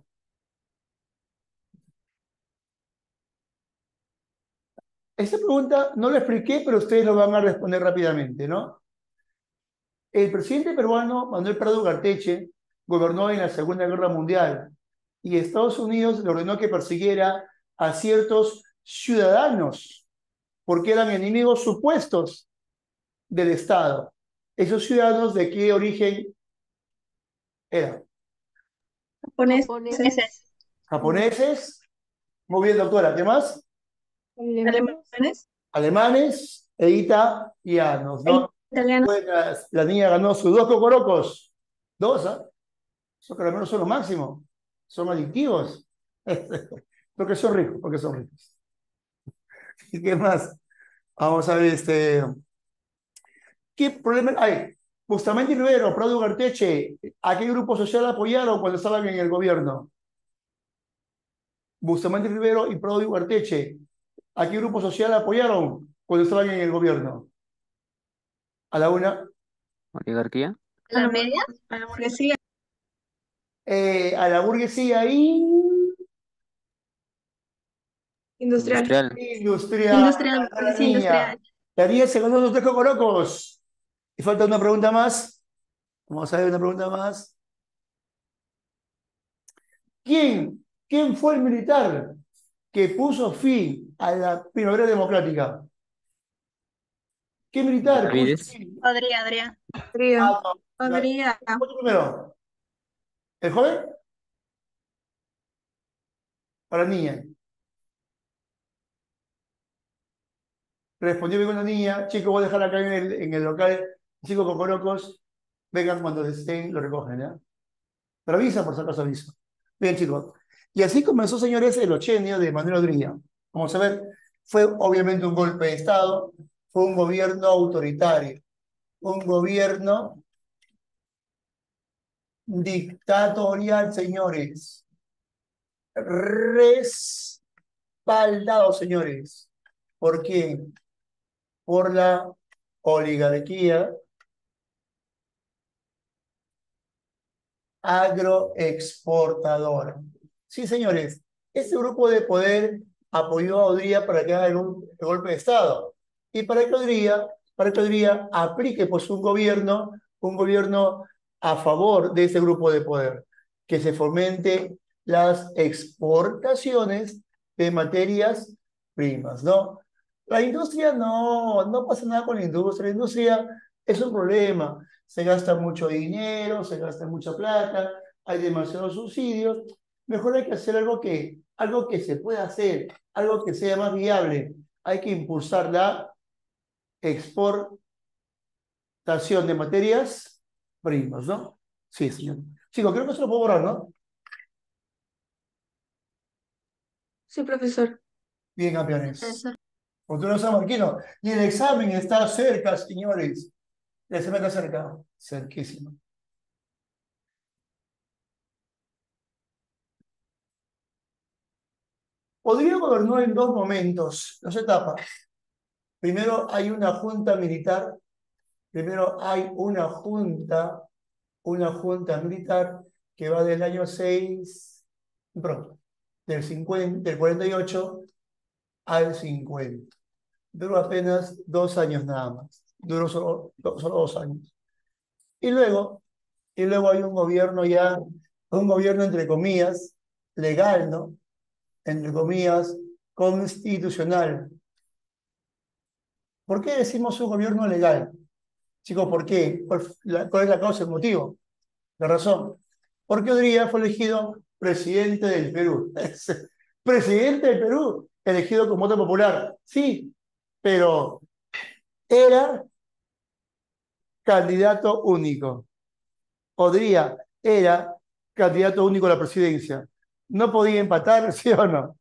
Esta pregunta no la expliqué, pero ustedes lo van a responder rápidamente, ¿no? El presidente peruano Manuel Prado Ugarteche gobernó en la Segunda Guerra Mundial y Estados Unidos le ordenó que persiguiera a ciertos ciudadanos porque eran enemigos supuestos del Estado. ¿Esos ciudadanos de qué origen eran? Japoneses. Japoneses. Muy bien, doctora. ¿Qué más? Alemanes. Alemanes e italianos, ¿no? Italianos. Buenas. La niña ganó sus dos cocorocos. Dos, ¿ah? ¿eh? Esos caramelos son lo máximo. Son adictivos. Porque son ricos, porque son ricos. ¿Y qué más? Vamos a ver este. ¿Qué problema hay? Bustamante y Rivero, Prado Ugarteche, ¿a qué grupo social apoyaron cuando estaban en el gobierno? Bustamante Rivero y Prado Ugarteche. ¿A qué grupo social apoyaron cuando estaban en el gobierno? A la una, Oligarquía. ¿A la media? ¿A la burguesía? eh, a la burguesía y Industrial. Industrial. industrial. Industrial, La burguesía niña. industrial. La niña se ganó los tres cocorocos. Y falta una pregunta más. Vamos a ver una pregunta más. ¿Quién, quién fue el militar que puso fin a la primavera democrática? ¿Qué militar puso Benavides. fin? Adrián, Adrián. Adrián. Ah, no, no. Adrián. ¿Cuál primero? ¿El joven o la niña? Respondió bien con la niña. Chicos, voy a dejar acá en el, en el local. Chicos cocorocos, vengan cuando estén, lo recogen, ¿ya? Pero avisa, por si acaso avisa. Bien, chicos. Y así comenzó, señores, el ochenio de Manuel Odría. Vamos a ver, fue obviamente un golpe de Estado, fue un gobierno autoritario, un gobierno dictatorial, señores. Respaldado, señores. ¿Por quién? Por la oligarquía agroexportadora. Sí, señores, este grupo de poder apoyó a Odría para que haga el, gol- el golpe de Estado y para que Odría, para que Odría aplique pues un gobierno, un gobierno a favor de ese grupo de poder, que se fomente las exportaciones de materias primas, ¿no? La industria no, no pasa nada con la industria, la industria es un problema, se gasta mucho dinero, se gasta mucha plata, hay demasiados subsidios. Mejor hay que hacer algo que, algo que se pueda hacer, algo que sea más viable. Hay que impulsar la exportación de materias primas, ¿no? Sí, señor. Chicos, creo que se lo puedo borrar, ¿no? Sí, profesor. Bien, campeones. Eso. Futuro San Marquino. Y el examen está cerca, señores. El examen está cerca. Cerquísimo. Podría gobernar en dos momentos, dos etapas. Primero hay una junta militar, primero hay una junta, una junta militar que va del año seis, perdón, del cincuenta, del cuarenta y ocho al cincuenta. Duró apenas dos años nada más. Duró solo, solo dos años. Y luego, y luego hay un gobierno ya, un gobierno entre comillas, legal, ¿no? Entre comillas, constitucional. ¿Por qué decimos un gobierno legal? Chicos, ¿por qué? ¿Cuál, la, cuál es la causa, el motivo? La razón. Porque Odría fue elegido presidente del Perú. Presidente del Perú, elegido con voto popular. Sí, pero era candidato único. Odría era candidato único a la presidencia. No podía empatar, ¿sí o no?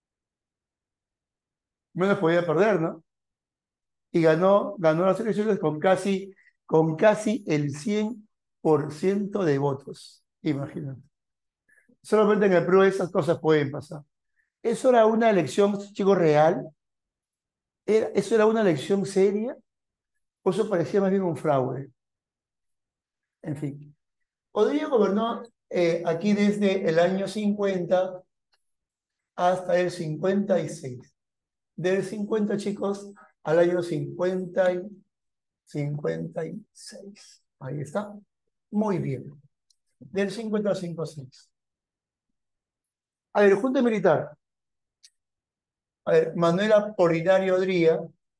Menos podía perder, ¿no? Y ganó, ganó las elecciones con casi, con casi el cien por ciento de votos. Imagínate. Solamente en el Perú esas cosas pueden pasar. ¿Eso era una elección, chicos, real? ¿Era, ¿Eso era una elección seria? ¿O eso parecía más bien un fraude? En fin. Odría gobernó eh, aquí desde el año cincuenta hasta el cincuenta y seis. Del cincuenta, chicos, al año cincuenta y cincuenta y seis. Ahí está. Muy bien. Del cincuenta al cincuenta y seis. A ver, Junta Militar. A ver, Manuel Apolinario Odría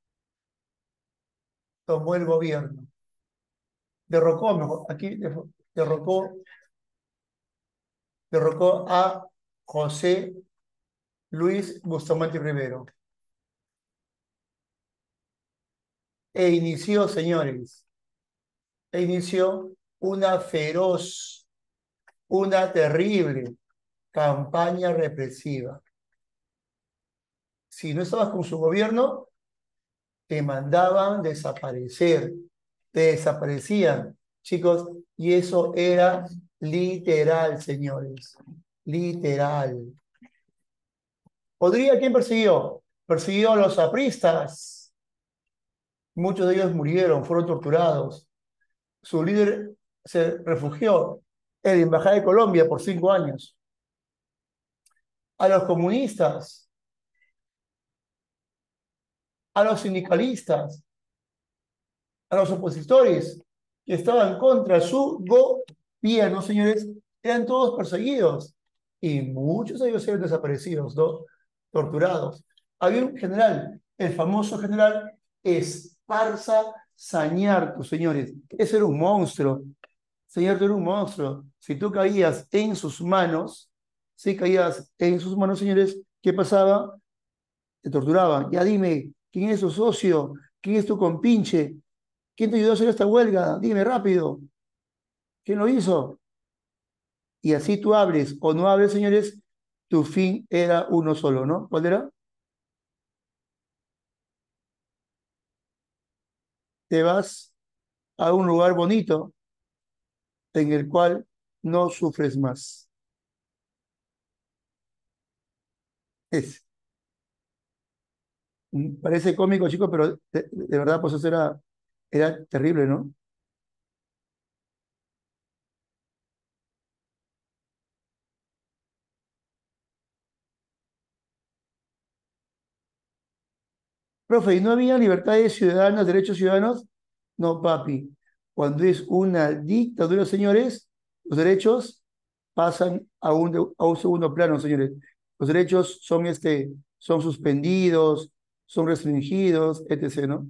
tomó el gobierno. Derrocó, mejor, aquí derrocó, derrocó a José Luis Bustamante Rivero. E inició, señores, e inició una feroz, una terrible campaña represiva. Si no estabas con su gobierno, te mandaban desaparecer, te desaparecían, chicos, y eso era literal, señores, literal. Odría, ¿quién persiguió? Persiguió a los apristas. Muchos de ellos murieron, fueron torturados. Su líder se refugió en la Embajada de Colombia por cinco años. A los comunistas, a los sindicalistas, a los opositores que estaban contra su gobierno, señores, eran todos perseguidos. Y muchos de ellos eran desaparecidos, ¿no? Torturados. Había un general, el famoso general Esparza Sañartu, señores. Ese era un monstruo. Sañartu era un monstruo. Si tú caías en sus manos, si caías en sus manos, señores, ¿qué pasaba? Te torturaban. Ya dime, ¿quién es tu socio? ¿Quién es tu compinche? ¿Quién te ayudó a hacer esta huelga? Dime rápido. ¿Quién lo hizo? Y así tú hables o no hables, señores, tu fin era uno solo, ¿no? ¿Cuál era? Te vas a un lugar bonito en el cual no sufres más. Es, parece cómico, chicos, pero de, de verdad, pues eso era, era terrible, ¿no? Profe, ¿y no había libertades ciudadanas, derechos ciudadanos? No, papi. Cuando es una dictadura, señores, los derechos pasan a un, a un segundo plano, señores. Los derechos son, este, son suspendidos, son restringidos, etcétera, ¿no?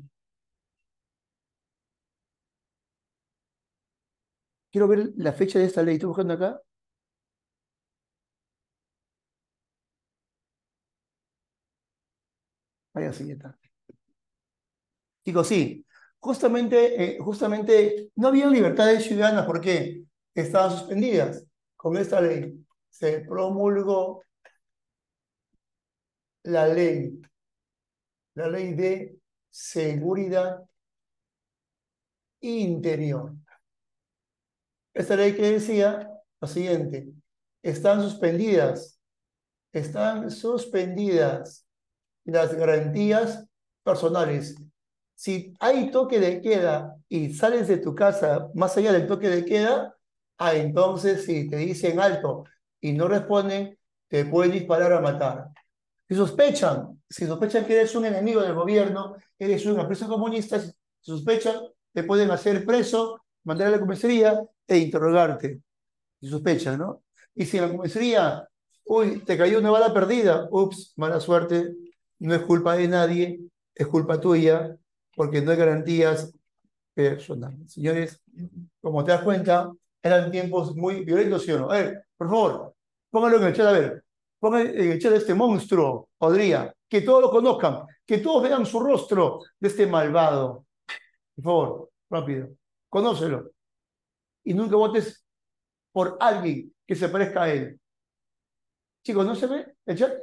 Quiero ver la fecha de esta ley. ¿Estoy buscando acá? Vaya, sí, ya está. Chicos, sí. Justamente, eh, justamente no había libertades ciudadanas. ¿Por qué? Estaban suspendidas. Con esta ley se promulgó la ley, la ley de seguridad interior. Esta ley que decía lo siguiente: están suspendidas, están suspendidas las garantías personales. Si hay toque de queda y sales de tu casa más allá del toque de queda, ah, entonces si te dicen alto y no responden, te pueden disparar a matar. Si sospechan, si sospechan que eres un enemigo del gobierno, eres una empresa comunista, si sospechan, te pueden hacer preso, mandar a la comisaría e interrogarte. Si sospechan, ¿no? Y si en la comisaría, uy, te cayó una bala perdida, ups, mala suerte, no es culpa de nadie, es culpa tuya, porque no hay garantías personales. Señores, como te das cuenta, eran tiempos muy violentos, ¿sí o no? A ver, por favor, póngalo en el chat, a ver, pongan en el chat de este monstruo, podría, que todos lo conozcan, que todos vean su rostro de este malvado. Por favor, rápido, conócelo. Y nunca votes por alguien que se parezca a él. Chicos, ¿no se ve el chat?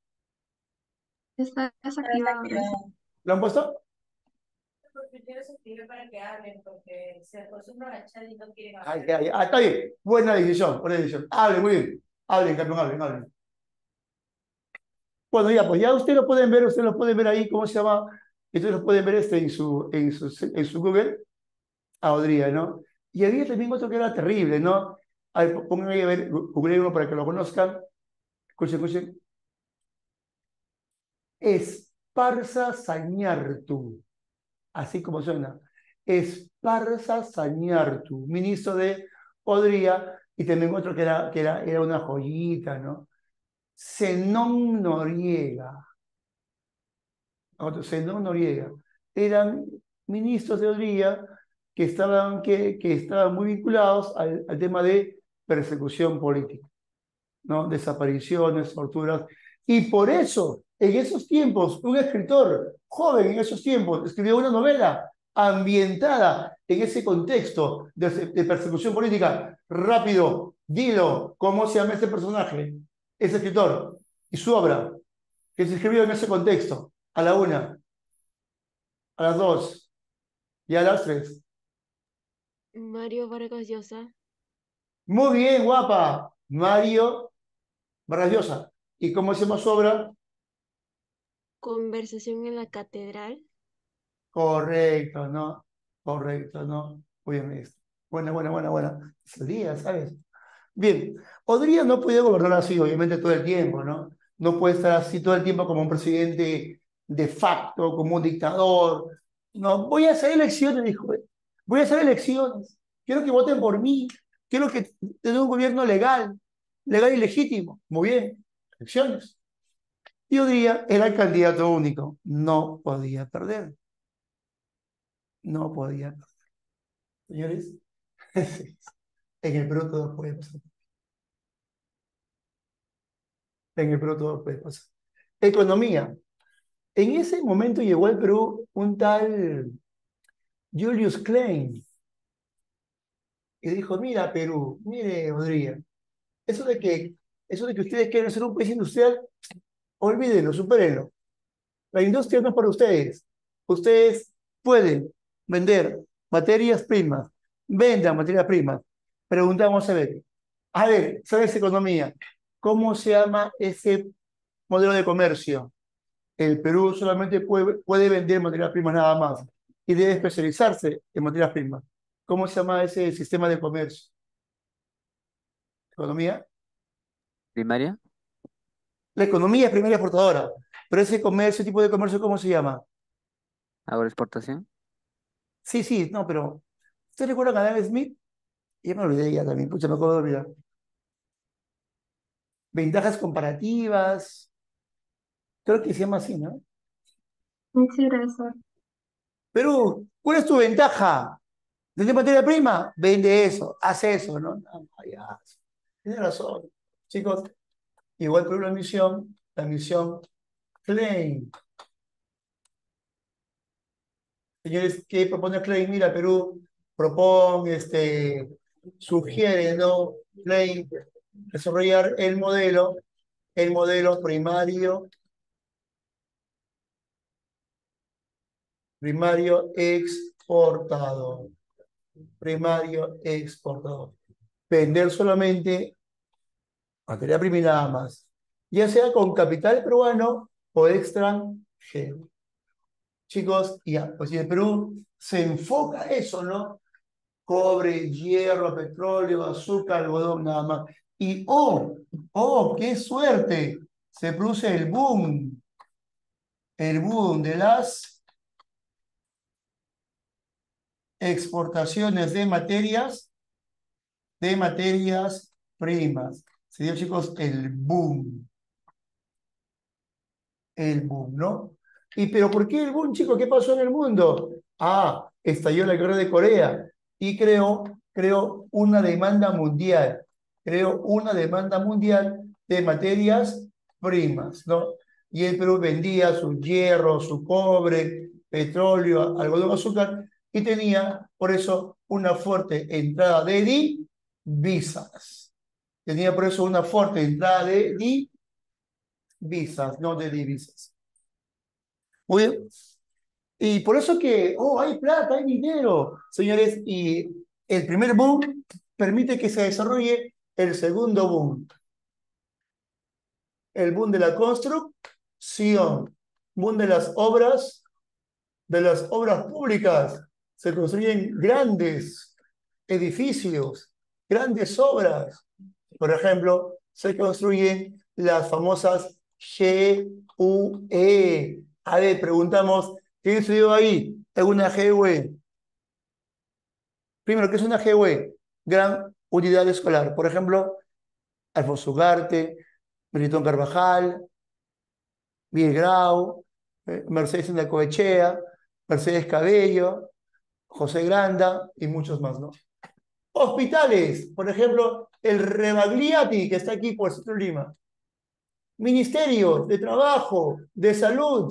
Está desactivado, profe. ¿Lo han puesto? Porque yo les escribo para que hablen, porque se acostumbran a chat y no quieren Ay, hablar. ay, ah, está bien. Buena decisión, buena decisión. Hablen, muy bien. Hablen, campeón, hablen, hablen. Bueno, ya, pues ya ustedes lo pueden ver, ustedes lo pueden ver ahí, ¿cómo se llama? Ustedes lo pueden ver este en su, en su, en su Google, a Odría, ¿no? Y había también otro que era terrible, ¿no? A ver, pongan ahí a ver, Google uno para que lo conozcan. Escuchen, escuchen. Esparza Sañartu, así como suena. Esparza Sañartu, ministro de Odría, y también otro que era, que era, era una joyita, ¿no? Zenón Noriega, otro, Zenón Noriega, eran ministros de Odría que estaban, que, que estaban muy vinculados al, al tema de persecución política, ¿no? Desapariciones, torturas, y por eso, en esos tiempos, un escritor joven en esos tiempos escribió una novela ambientada en ese contexto de, de persecución política. Rápido, dilo, ¿cómo se llama ese personaje? Ese escritor y su obra, que se escribió en ese contexto, a la una, a las dos y a las tres. Mario Vargas Llosa. Muy bien, guapa, Mario Vargas Llosa. ¿Y cómo se llama su obra? Conversación en la catedral. Correcto, ¿no? Correcto, ¿no? Muy bien, maestro. Buena, buena, buena, buena. Salía, ¿sabes? Bien, Odría no podía gobernar así, obviamente, todo el tiempo, ¿no? No puede estar así todo el tiempo como un presidente de facto, como un dictador. No, voy a hacer elecciones, dijo. Voy a hacer elecciones. Quiero que voten por mí. Quiero que tenga un gobierno legal, legal y legítimo. Muy bien, elecciones. Y Odría era el candidato único. No podía perder. No podía perder. Señores, en el Perú todo puede pasar. En el Perú todo puede pasar. Economía. En ese momento llegó al Perú un tal Julius Klein y dijo, mira Perú, mire Rodríguez, eso de que, eso de que ustedes quieren ser un país industrial, olvídenlo, supérenlo. La industria no es para ustedes. Ustedes pueden vender materias primas, vendan materias primas. Preguntamos a ver, a ver, ¿sabes economía? ¿Cómo se llama ese modelo de comercio? El Perú solamente puede, puede vender materias primas nada más y debe especializarse en materias primas. ¿Cómo se llama ese sistema de comercio? ¿Economía? Primaria, La economía es primera exportadora, pero ese comercio, tipo de comercio, ¿cómo se llama? agroexportación, Sí, sí, no, pero ¿ustedes recuerdan a Adam Smith? Ya me olvidé ya también, pucha, me acabo de olvidar. Ventajas comparativas, creo que se llama así, ¿no? Sí, profesor. Perú, ¿cuál es tu ventaja? ¿Vende materia prima? Vende eso, hace eso, ¿no? No, ya. Tiene razón. Chicos, igual Perú la misión, la misión Klein. Señores, ¿qué propone Klein? Mira, Perú propone, este, sugiere, ¿no? Klein, desarrollar el modelo, el modelo primario, primario exportador. Primario exportador. Vender solamente materia prima y nada más. Ya sea con capital peruano o extranjero. Chicos, ya, pues si el Perú se enfoca a eso, ¿no? Cobre, hierro, petróleo, azúcar, algodón, nada más. Y, oh, oh, qué suerte, se produce el boom, el boom de las exportaciones de materias, de materias primas. Se dio, chicos, el boom, el boom, ¿no? ¿Y pero por qué el boom, chicos? ¿Qué pasó en el mundo? Ah, estalló la guerra de Corea y creó, creó una demanda mundial, creó una demanda mundial de materias primas, ¿no? Y el Perú vendía su hierro, su cobre, petróleo, algodón, azúcar, y tenía, por eso, una fuerte entrada de divisas. Tenía por eso una fuerte entrada de divisas, no de divisas. Muy bien. Y por eso que, oh, hay plata, hay dinero, señores, y el primer boom permite que se desarrolle el segundo boom, el boom de la construcción, boom de las obras, de las obras públicas. Se construyen grandes edificios, grandes obras. Por ejemplo, se construyen las famosas G U E. A ver, preguntamos, ¿qué estudió ahí? Es una G U E. Primero, ¿qué es una G U E? Gran unidad escolar. Por ejemplo, Alfonso Ugarte, Melitón Carvajal, Miguel Grau, eh, Mercedes Coechea, Mercedes Cabello, José Granda y muchos más, ¿no? Hospitales, por ejemplo, el Rebagliati, que está aquí por el centro de Lima. Ministerios de Trabajo, de Salud.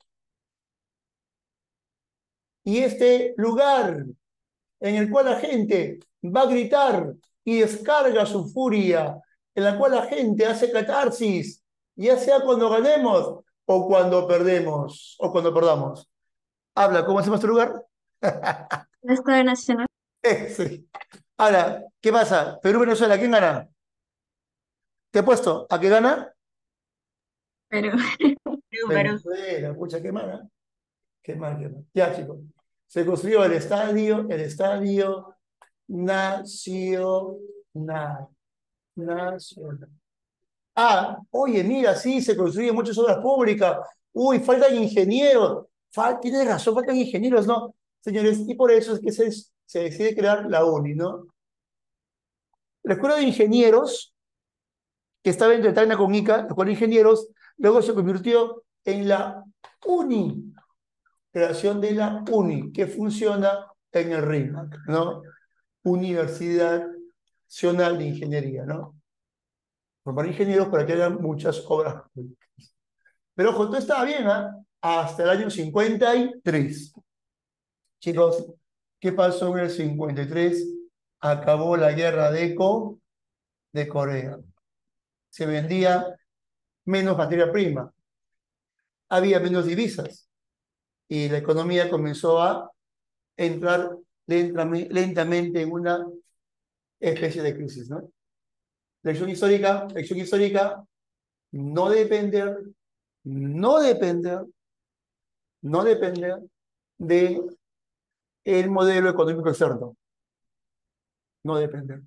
Y este lugar en el cual la gente va a gritar y descarga su furia, en la cual la gente hace catarsis, ya sea cuando ganemos o cuando perdemos, o cuando perdamos. Habla, ¿cómo se llama este lugar? El Estadio Nacional. Ese. Ahora, ¿qué pasa? Perú-Venezuela, ¿quién gana? Te he puesto, ¿a qué gana? Pero Perú, Perú. Venezuela, pucha, qué mal, ¿eh? Qué mal, qué mal. Ya, chicos. Se construyó el estadio, el estadio nacional. Nacional. Ah, oye, mira, sí, se construyen muchas obras públicas. Uy, faltan ingenieros. Fal- tienes razón, faltan ingenieros, ¿no? Señores, y por eso es que se, se decide crear la UNI, ¿no? La Escuela de Ingenieros, que estaba entre Tacna con Ica, la Escuela de Ingenieros, luego se convirtió en la UNI, creación de la UNI, que funciona en el RIMAC, ¿no? Universidad Nacional de Ingeniería, ¿no? Formar ingenieros para que hagan muchas obras públicas. Pero ojo, todo estaba bien, ¿ah? Hasta el año cincuenta y tres. Chicos, ¿qué pasó en el cincuenta y tres? Acabó la guerra de, Co de Corea. Se vendía menos materia prima, había menos divisas y la economía comenzó a entrar lentamente en una especie de crisis, ¿no? Lección histórica, lección histórica, no depender, no depender, no depender de el modelo económico externo, no depender.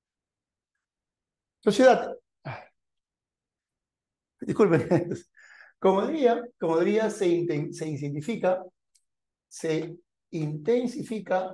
Sociedad, disculpen, como diría, como diría, se, inten, se intensifica, se intensifica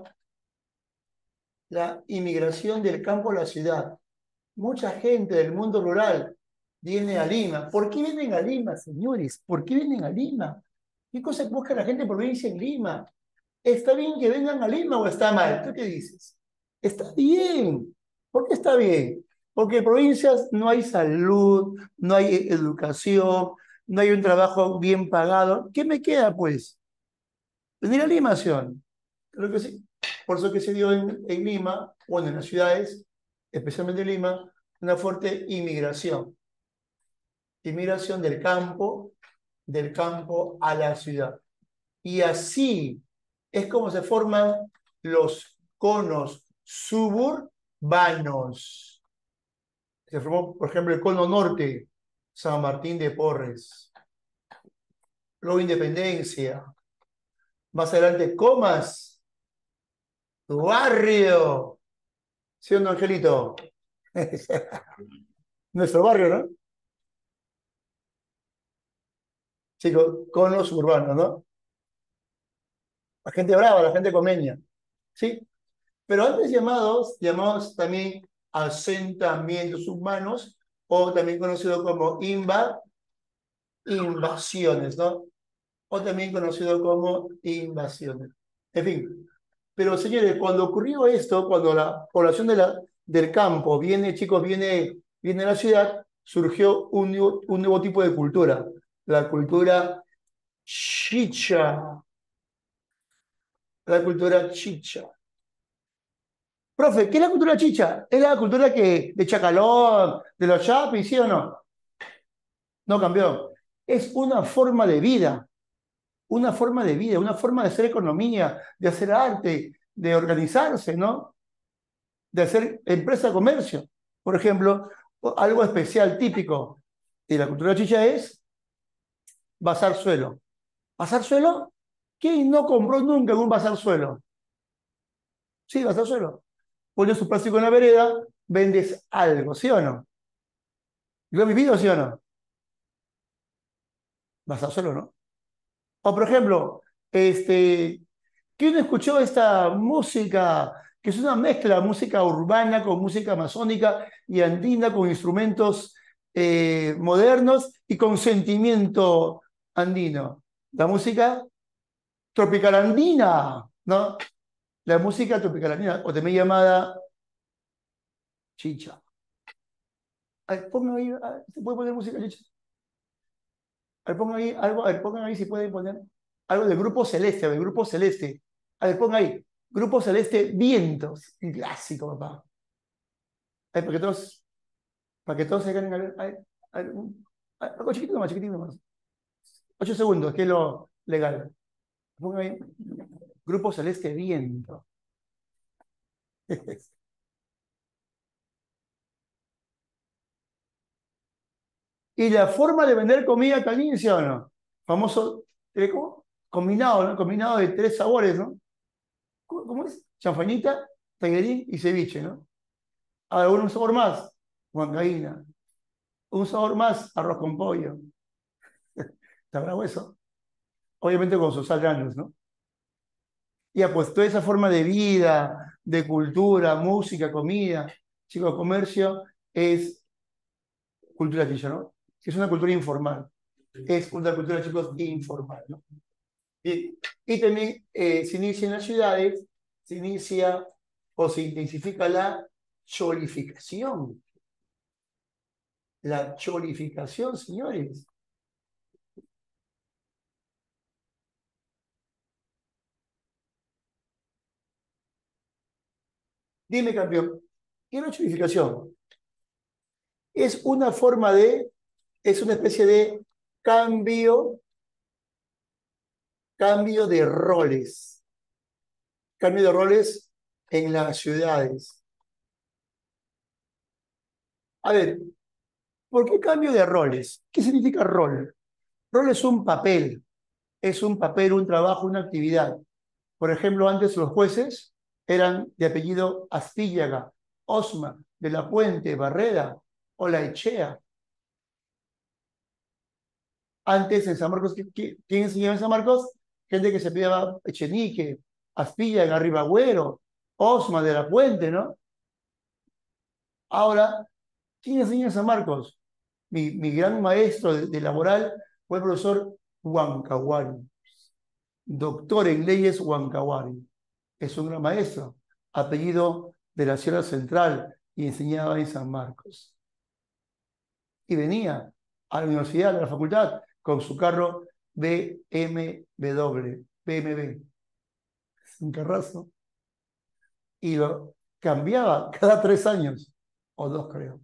la inmigración del campo a la ciudad. Mucha gente del mundo rural viene a Lima. ¿Por qué vienen a Lima, señores? ¿Por qué vienen a Lima? ¿Qué cosa busca la gente por venirse en Lima? ¿Está bien que vengan a Lima o está mal? ¿Tú qué dices? Está bien. ¿Por qué está bien? Porque en provincias no hay salud, no hay educación, no hay un trabajo bien pagado. ¿Qué me queda, pues? Venir a Lima, ¿sí o no? Creo que sí. Por eso que se dio en, en Lima, bueno, en las ciudades, especialmente en Lima, una fuerte inmigración. Inmigración del campo, del campo a la ciudad. Y así es como se forman los conos suburbanos. Se formó, por ejemplo, el cono norte, San Martín de Porres. Luego Independencia. Más adelante, Comas, tu barrio. ¿Sí o no, Angelito? Nuestro barrio, ¿no? Chicos, conos urbanos, ¿no? La gente brava, la gente comeña. ¿Sí? Pero antes llamados, llamados también asentamientos humanos, o también conocido como inva, invasiones, ¿no? O también conocido como invasiones. En fin. Pero señores, cuando ocurrió esto, cuando la población de la, del campo viene, chicos, viene, viene a la ciudad, surgió un nuevo, un nuevo tipo de cultura, la cultura chicha, la cultura chicha. Profe, ¿qué es la cultura chicha? ¿Es la cultura que, de Chacalón, de los Chapis, sí o no? No cambió. Es una forma de vida, una forma de vida, una forma de hacer economía, de hacer arte, de organizarse, ¿no? De hacer empresa de comercio. Por ejemplo, algo especial, típico de la cultura chicha es basar suelo. ¿Basar suelo? ¿Quién no compró nunca en un basar suelo? Sí, basar suelo. Pones su plástico en la vereda, vendes algo, ¿sí o no? ¿Lo he vivido, sí o no? Basar suelo, ¿no? O por ejemplo, este, ¿quién escuchó esta música que es una mezcla, música urbana con música amazónica y andina con instrumentos eh, modernos y con sentimiento andino? La música tropical andina, ¿no? La música tropical andina, o también llamada chicha. A ver, pongan ahí, a ver, ¿se puede poner música chicha? A ver, pongan ahí algo, a ver, pongan ahí si pueden poner algo del Grupo Celeste, del Grupo Celeste. A ver, pongan ahí, Grupo Celeste Vientos, un clásico, papá. A ver, para que todos, para que todos se ganen, a ver, a ver, a ver, un- a- algo chiquitito más, chiquitito más. Ocho segundos, que es lo legal. Pongan ahí, Grupo Celeste Viento. Y la forma de vender comida también, ¿sí o no? famoso, eh, ¿cómo? Combinado, ¿no? Combinado de tres sabores, ¿no? ¿Cómo, cómo es? Chanfañita, tallerín y ceviche, ¿no? Ahora, un sabor más, huancaína. Un sabor más, arroz con pollo. ¿Está bravo eso? Obviamente con sus saldaños, ¿no? Ya, pues toda esa forma de vida, de cultura, música, comida, chicos, comercio, es cultura chilla, ¿no? Es una cultura informal. Es una cultura, chicos, informal, ¿no? Y, y también eh, se inicia en las ciudades, se inicia o se intensifica la cholificación. La cholificación, señores. Dime, campeón, ¿qué es la cholificación? Es una forma de, es una especie de cambio, cambio de roles, cambio de roles en las ciudades. A ver, ¿por qué cambio de roles? ¿Qué significa rol? Rol es un papel, es un papel, un trabajo, una actividad. Por ejemplo, antes los jueces eran de apellido Astíllaga, Osma, de la Puente, Barrera, Olaechea. Antes en San Marcos, ¿quién enseñaba en San Marcos? Gente que se pillaba Echenique, Astíllaga, Ribagüero, Osma de la Puente, ¿no? Ahora, ¿quién enseña en San Marcos? Mi, mi gran maestro de, de laboral fue el profesor Huancawari, doctor en leyes Huancawari. Es un gran maestro, apellido de la Sierra Central, y enseñaba en San Marcos. Y venía a la universidad, a la facultad, con su carro B M W, B M W, un carrazo, y lo cambiaba cada tres años, o dos creo.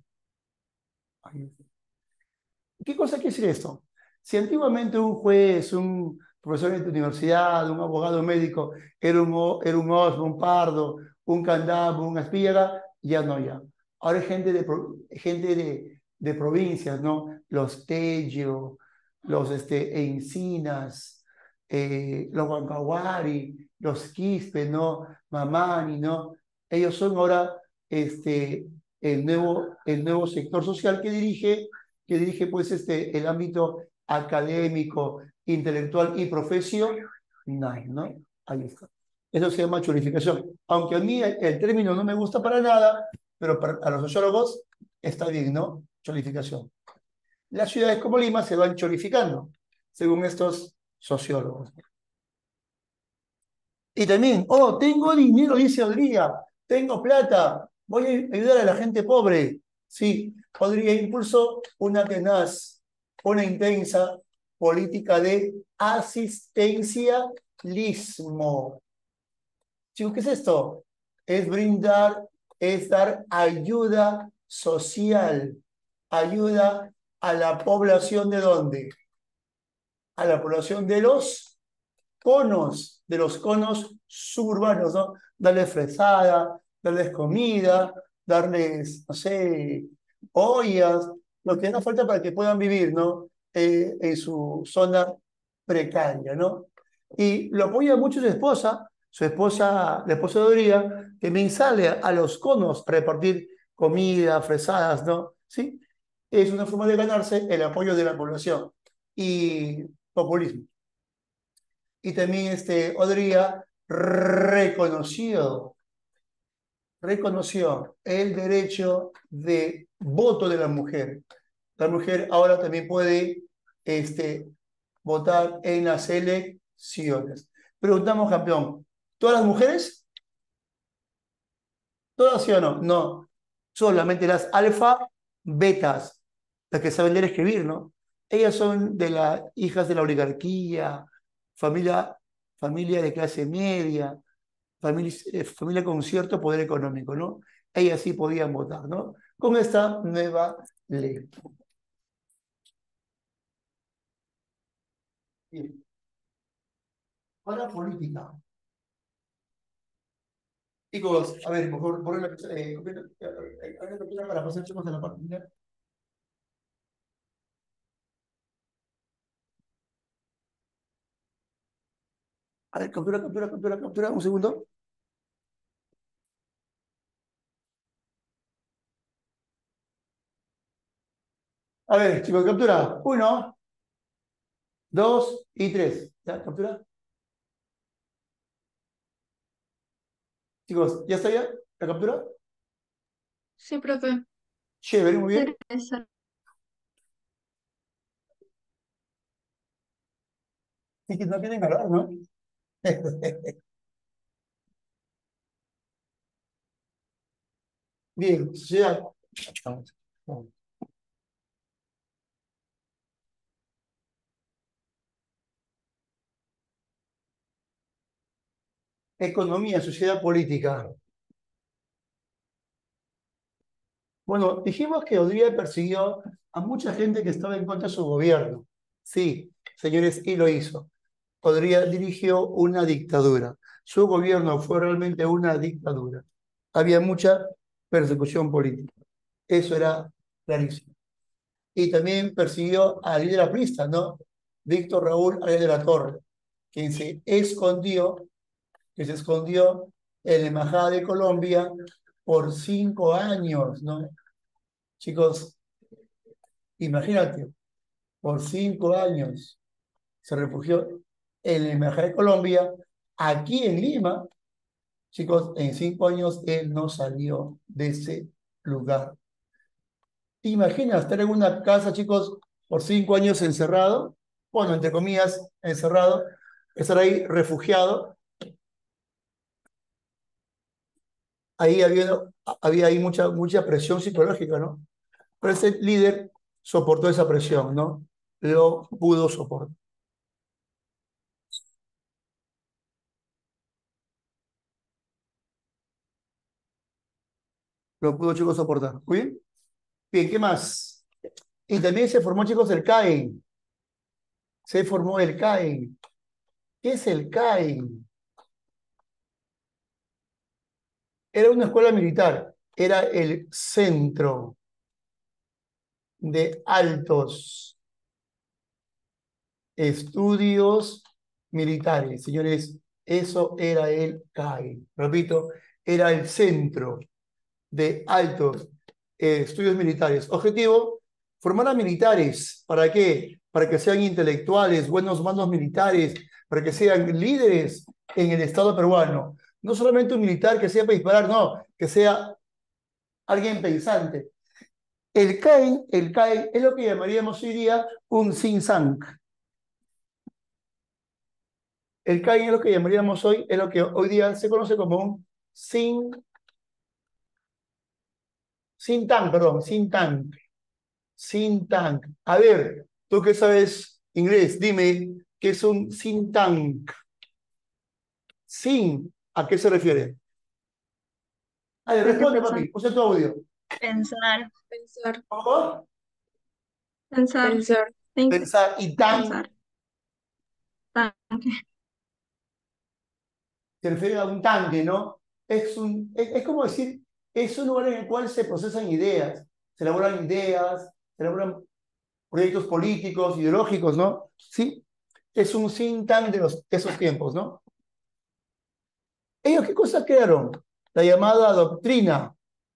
¿Qué cosa quiere decir esto? Si antiguamente un juez, un profesor de universidad, un abogado médico, era un, era un Osmo, un Pardo, un Candamo, un Aspíllaga, ya no, ya. Ahora hay gente de, gente de, de provincias, ¿no? Los Tello, los este, Encinas, eh, los Huancahuari, los Quispe, ¿no? Mamani, ¿no? Ellos son ahora este, el, nuevo, el nuevo sector social que dirige que dirige pues este, el ámbito académico, intelectual y profesional, ¿no? Ahí está. Eso se llama chorificación. Aunque a mí el, el término no me gusta para nada, pero para, a los sociólogos está bien, ¿no? Chorificación. Las ciudades como Lima se van chorificando, según estos sociólogos. Y también, oh, tengo dinero, dice Odría, tengo plata, voy a ayudar a la gente pobre. Sí, Odría impulsó una tenaz, una intensa política de asistencialismo. Chicos, ¿qué es esto? Es brindar, es dar ayuda social, ayuda a la población ¿de dónde? A la población de los conos, de los conos suburbanos, ¿no? Darles fresada, darles comida, darles, no sé, ollas, lo que haga falta para que puedan vivir, ¿no? Eh, en su zona precaria, ¿no? Y lo apoya mucho su esposa, su esposa, la esposa de Doría, que también sale a los conos a repartir comida, fresadas, ¿no? ¿Sí? Es una forma de ganarse el apoyo de la población. Y populismo. Y también este, Odría reconoció, reconoció el derecho de voto de la mujer. La mujer ahora también puede este, votar en las elecciones. Preguntamos, campeón, ¿todas las mujeres? ¿Todas sí o no? No, solamente las alfa betas, las que saben leer y escribir, ¿no? Ellas son de las hijas de la oligarquía, familia, familia de clase media, familia, eh, familia con cierto poder económico, ¿no? Ellas sí podían votar, ¿no? Con esta nueva ley. Bien. Ahora política. Chicos, a ver, mejor por la eh, para pasar chicos a la parte final. A ver, captura, captura, captura, captura. Un segundo. A ver, chicos, captura. Uno, dos y tres. ¿Ya? Captura. Chicos, ¿ya está ya? ¿La captura? Sí, profe. Chévere, muy bien. Interesante. Sí, que no tienen calor, ¿no? Bien, ya. Economía, sociedad política. Bueno, dijimos que Odría persiguió a mucha gente que estaba en contra de su gobierno. Sí, señores, y lo hizo. Odría dirigió una dictadura. Su gobierno fue realmente una dictadura. Había mucha persecución política. Eso era clarísimo. Y también persiguió al líder aprista, ¿no? Víctor Raúl Arias de la Torre, quien se escondió, que se escondió en la Embajada de Colombia por cinco años, ¿no? Chicos, imagínate, por cinco años se refugió en la Embajada de Colombia, aquí en Lima. Chicos, en cinco años él no salió de ese lugar. ¿Te imaginas estar en una casa, chicos, por cinco años encerrado? Bueno, entre comillas, encerrado, estar ahí refugiado. Ahí había, había ahí mucha, mucha presión psicológica, ¿no? Pero ese líder soportó esa presión, ¿no? Lo pudo soportar. Lo pudo, chicos, soportar. ¿Muy bien? Bien, ¿qué más? Y también se formó, chicos, el C A E N. Se formó el C A E N. ¿Qué es el C A E N? Era una escuela militar. Era el centro de altos estudios militares. Señores, eso era el C A E N. Repito, era el centro de altos eh, estudios militares. Objetivo, formar a militares. ¿Para qué? Para que sean intelectuales, buenos mandos militares, para que sean líderes en el Estado peruano. No solamente un militar que sepa disparar, no, que sea alguien pensante. El C A E N, el C A E N es lo que llamaríamos hoy día un think tank. El C A E N es lo que llamaríamos hoy, es lo que hoy día se conoce como un think, think tank, perdón, think tank. Think tank. A ver, tú que sabes inglés, dime, ¿qué es un think tank? Think, ¿a qué se refiere? A ver, responde, papi, usa tu audio. Pensar, pensar, ¿Cómo? pensar, pensar, think, Pensar y tank pensar. Tanque. se refiere a un tanque, ¿no? Es, un, es, es como decir, es un lugar en el cual se procesan ideas, se elaboran ideas, se elaboran proyectos políticos, ideológicos, ¿no? Sí, es un think tank de, los, de esos tiempos, ¿no? ¿Ellos qué cosa crearon? La llamada doctrina,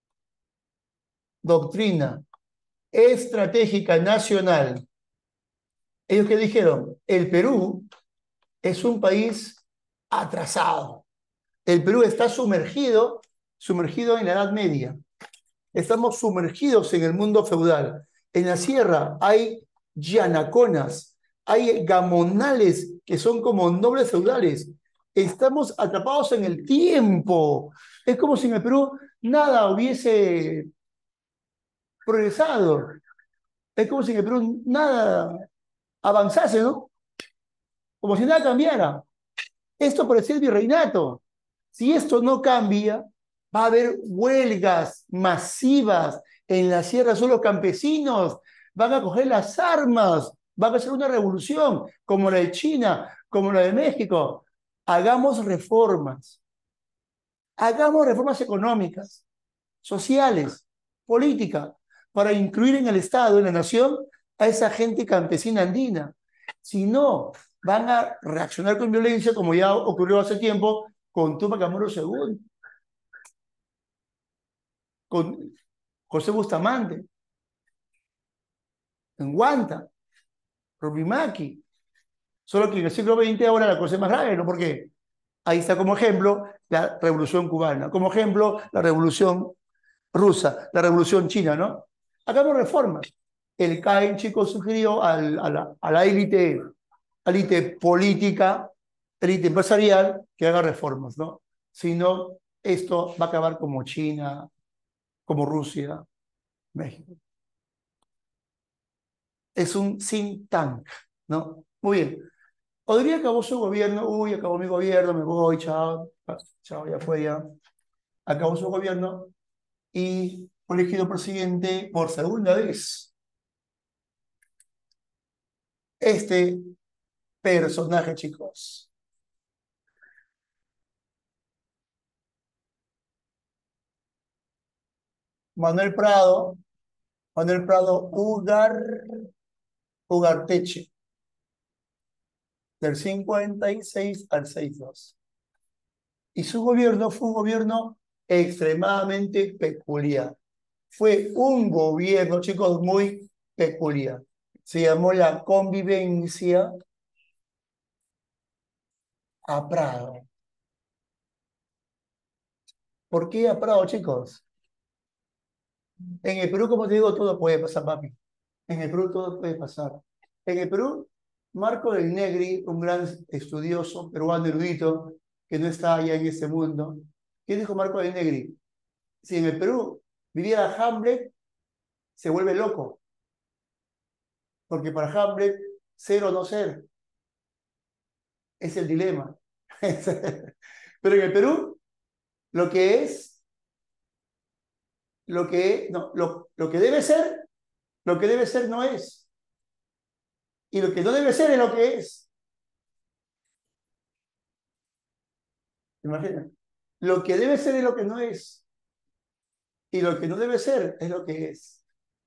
doctrina estratégica nacional. ¿Ellos qué dijeron? El Perú es un país atrasado. El Perú está sumergido, sumergido en la Edad Media. Estamos sumergidos en el mundo feudal. En la sierra hay yanaconas, hay gamonales que son como nobles feudales. Estamos atrapados en el tiempo. Es como si en el Perú nada hubiese progresado. Es como si en el Perú nada avanzase, ¿no? Como si nada cambiara. Esto parecía el virreinato. Si esto no cambia, va a haber huelgas masivas en la Sierra Sur. Los campesinos van a coger las armas, van a hacer una revolución como la de China, como la de México. Hagamos reformas, hagamos reformas económicas, sociales, políticas, para incluir en el Estado, en la nación, a esa gente campesina andina. Si no, van a reaccionar con violencia, como ya ocurrió hace tiempo con Tupac Amaru segundo, con José Bustamante, en Guanta, Rubimaki. Solo que en el siglo veinte ahora la cosa es más grave, ¿no? Porque ahí está como ejemplo la revolución cubana, como ejemplo la revolución rusa, la revolución china, ¿no? Acá no reformas. El C A E, chicos, sugirió al, a la a la élite, élite política, élite empresarial, que haga reformas, ¿no? Si no, esto va a acabar como China, como Rusia, México. Es un think tank, ¿no? Muy bien. Odría acabó su gobierno, uy, acabó mi gobierno, me voy, chao, chao, ya fue ya. Acabó su gobierno y fue elegido presidente por segunda vez. Este personaje, chicos. Manuel Prado, Manuel Prado Ugar, Ugarteche, del cincuenta y seis al sesenta y dos. Y su gobierno fue un gobierno extremadamente peculiar. Fue un gobierno, chicos, muy peculiar. Se llamó la convivencia a Prado. ¿Por qué a Prado, chicos? En el Perú, como te digo, todo puede pasar, papi. En el Perú todo puede pasar. En el Perú, Marco del Negri, un gran estudioso peruano erudito, que no está allá en este mundo. ¿Qué dijo Marco del Negri? Si en el Perú viviera Hamlet, se vuelve loco. Porque para Hamlet, ser o no ser es el dilema. Pero en el Perú, lo que es, lo que, no, lo, lo que debe ser, lo que debe ser no es. Y lo que no debe ser es lo que es. Imagina. Lo que debe ser es lo que no es. Y lo que no debe ser es lo que es.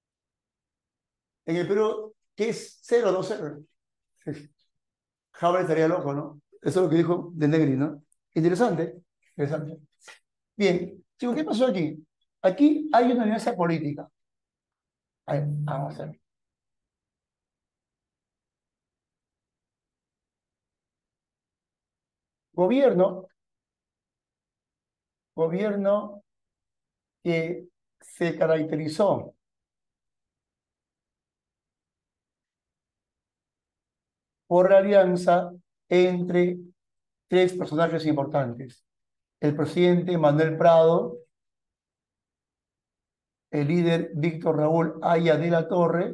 En el Perú, ¿qué es ser o no ser? Hamlet estaría loco, ¿no? Eso es lo que dijo de Negri, ¿no? Interesante. Interesante. Bien, chicos, ¿qué pasó aquí? Aquí hay una alianza política. A ver, vamos a ver. Gobierno, gobierno que se caracterizó por la alianza entre tres personajes importantes. El presidente Manuel Prado, el líder Víctor Raúl Haya de la Torre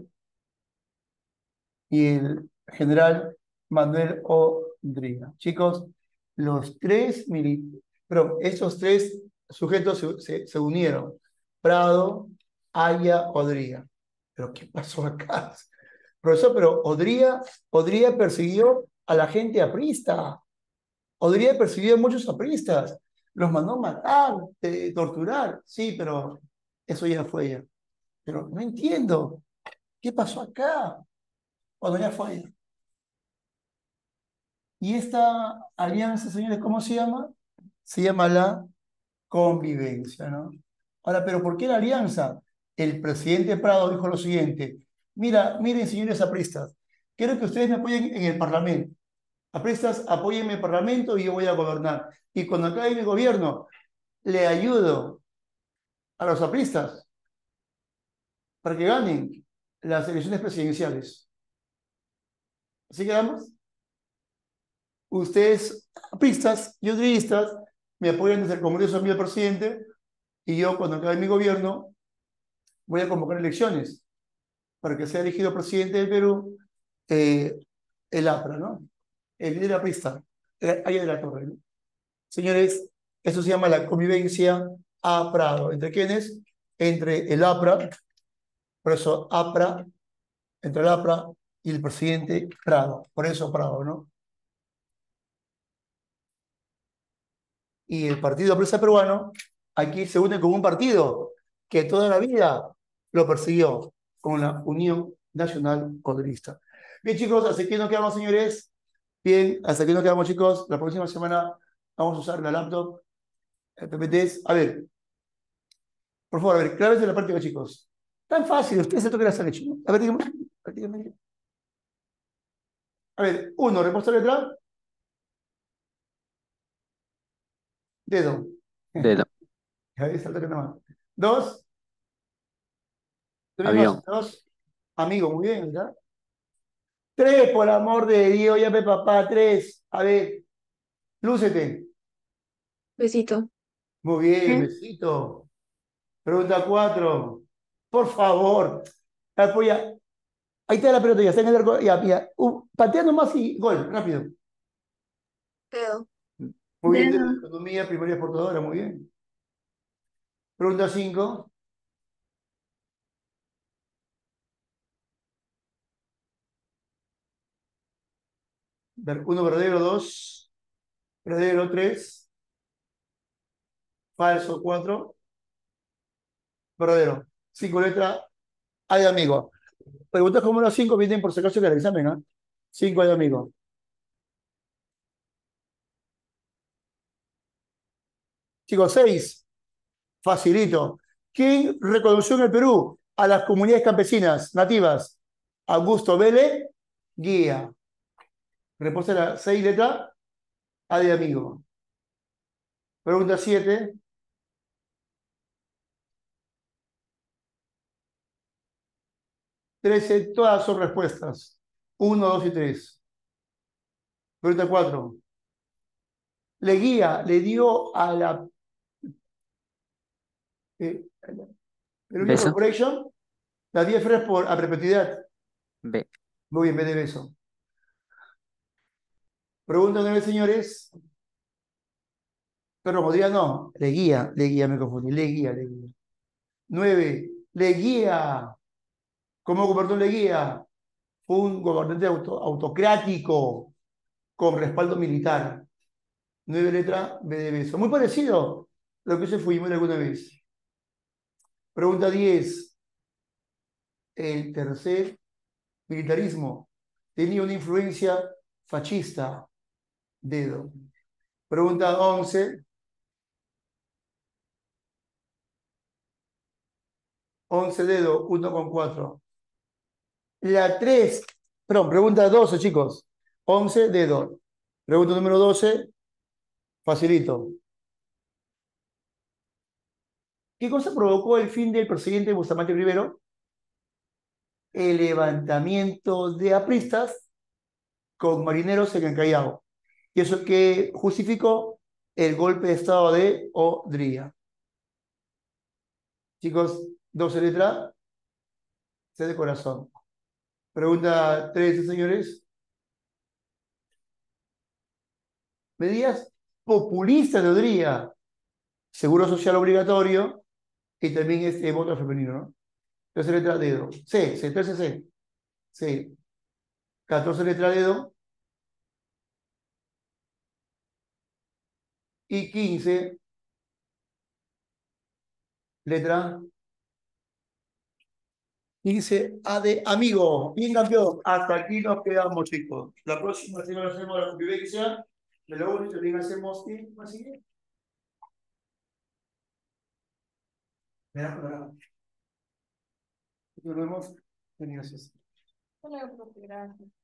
y el general Manuel Odría. Chicos, los tres militares, pero estos tres sujetos se, se, se unieron. Prado, Haya, Odría. ¿Pero qué pasó acá? Profesor, pero Odría, Odría persiguió a la gente aprista. Odría persiguió a muchos apristas. Los mandó matar, eh, torturar. Sí, pero eso ya fue ya. Pero no entiendo. ¿Qué pasó acá? Cuando ya fue ya. Y esta alianza, señores, ¿cómo se llama? Se llama la convivencia, ¿no? Ahora, ¿pero por qué la alianza? El presidente Prado dijo lo siguiente. Mira, miren, señores apristas, quiero que ustedes me apoyen en el Parlamento. Apristas, apóyenme en el Parlamento y yo voy a gobernar. Y cuando acabe mi gobierno, le ayudo a los apristas para que ganen las elecciones presidenciales. ¿Así quedamos? Ustedes, apristas y odriistas, me apoyan desde el Congreso a mí, el presidente, y yo, cuando acabe mi gobierno, voy a convocar elecciones para que sea elegido presidente del Perú eh, el APRA, ¿no? El líder aprista, Haya de la Torre, ¿no? Señores, eso se llama la convivencia a Prado. ¿Entre quiénes? Entre el APRA, por eso APRA, entre el APRA y el presidente Prado. Por eso Prado, ¿no? Y el Partido Aprista Peruano aquí se une con un partido que toda la vida lo persiguió, con la Unión Nacional Odrista. Bien, chicos, así que nos quedamos, señores. Bien, hasta aquí nos quedamos, chicos. La próxima semana vamos a usar la laptop, el P P Ts. A ver, por favor, a ver, clávense la práctica, chicos. Tan fácil, ustedes esto que las han hecho, ¿no? A ver, díganme, díganme. A ver, uno, reposta letra, dedo. Dedo. Ahí salta que nada más. Dos, tres más Avión. dos. Amigo, muy bien, ¿verdad? Tres, por amor de Dios, ya ve papá, tres. A ver, lúcete. Besito. Muy bien, ¿Mm? besito. Pregunta cuatro. Por favor. Apoya. Ahí está la pelota, ya está en el arco. Ya, ya. Uh, patea nomás y gol, rápido. Dedo. Muy bien, de Dedo. economía, primaria exportadora, muy bien. Pregunta cinco. Uno verdadero, dos. Verdadero, tres. Falso, cuatro. Verdadero. Cinco letras. Hay amigo. Preguntas como los cinco vienen por si acaso que el examen, ¿ah? Cinco hay amigo. Chicos, seis. Facilito. ¿Quién reconoció en el Perú a las comunidades campesinas nativas? Augusto Vélez, guía. Respuesta la seis letras. A de amigo. Pregunta siete. trece, todas son respuestas. uno, dos y tres. Pregunta cuatro. Le guía, le dio a la eh, Peruvian Beso. Corporation las diez frases por a perpetuidad. B. Muy bien, en vez de beso. Pregunta nueve, señores. Pero podría no. Le guía, le guía, me confundí. Le guía, le guía. Nueve. Le guía. ¿Cómo gobernó le guía? Fue un gobernante auto, autocrático con respaldo militar. Nueve letras, B de beso. Muy parecido a lo que hizo Fujimori alguna vez. Pregunta diez. El tercer militarismo tenía una influencia fascista. Dedo. Pregunta once. once dedo, uno con cuatro. La tres. Perdón, pregunta doce, chicos. once dedo. Pregunta número doce. Facilito. ¿Qué cosa provocó el fin del presidente Bustamante Rivero? El levantamiento de apristas con marineros en el Callao. Y eso que justificó el golpe de estado de Odría. Chicos, doce letras, C de corazón. Pregunta trece, señores. Medidas populistas de Odría. Seguro social obligatorio y también este voto femenino, ¿no? trece letras, dedo. C, C, trece C. C. catorce letras, dedo. Y quince letras. quince A de amigo. Bien, campeón. Hasta aquí nos quedamos, chicos. La próxima semana hacemos la convivencia. De lo único que también hacemos. ¿Qué? ¿Cómo sigue? Verás, verás. Nos vemos. Gracias. Hola, profe, gracias.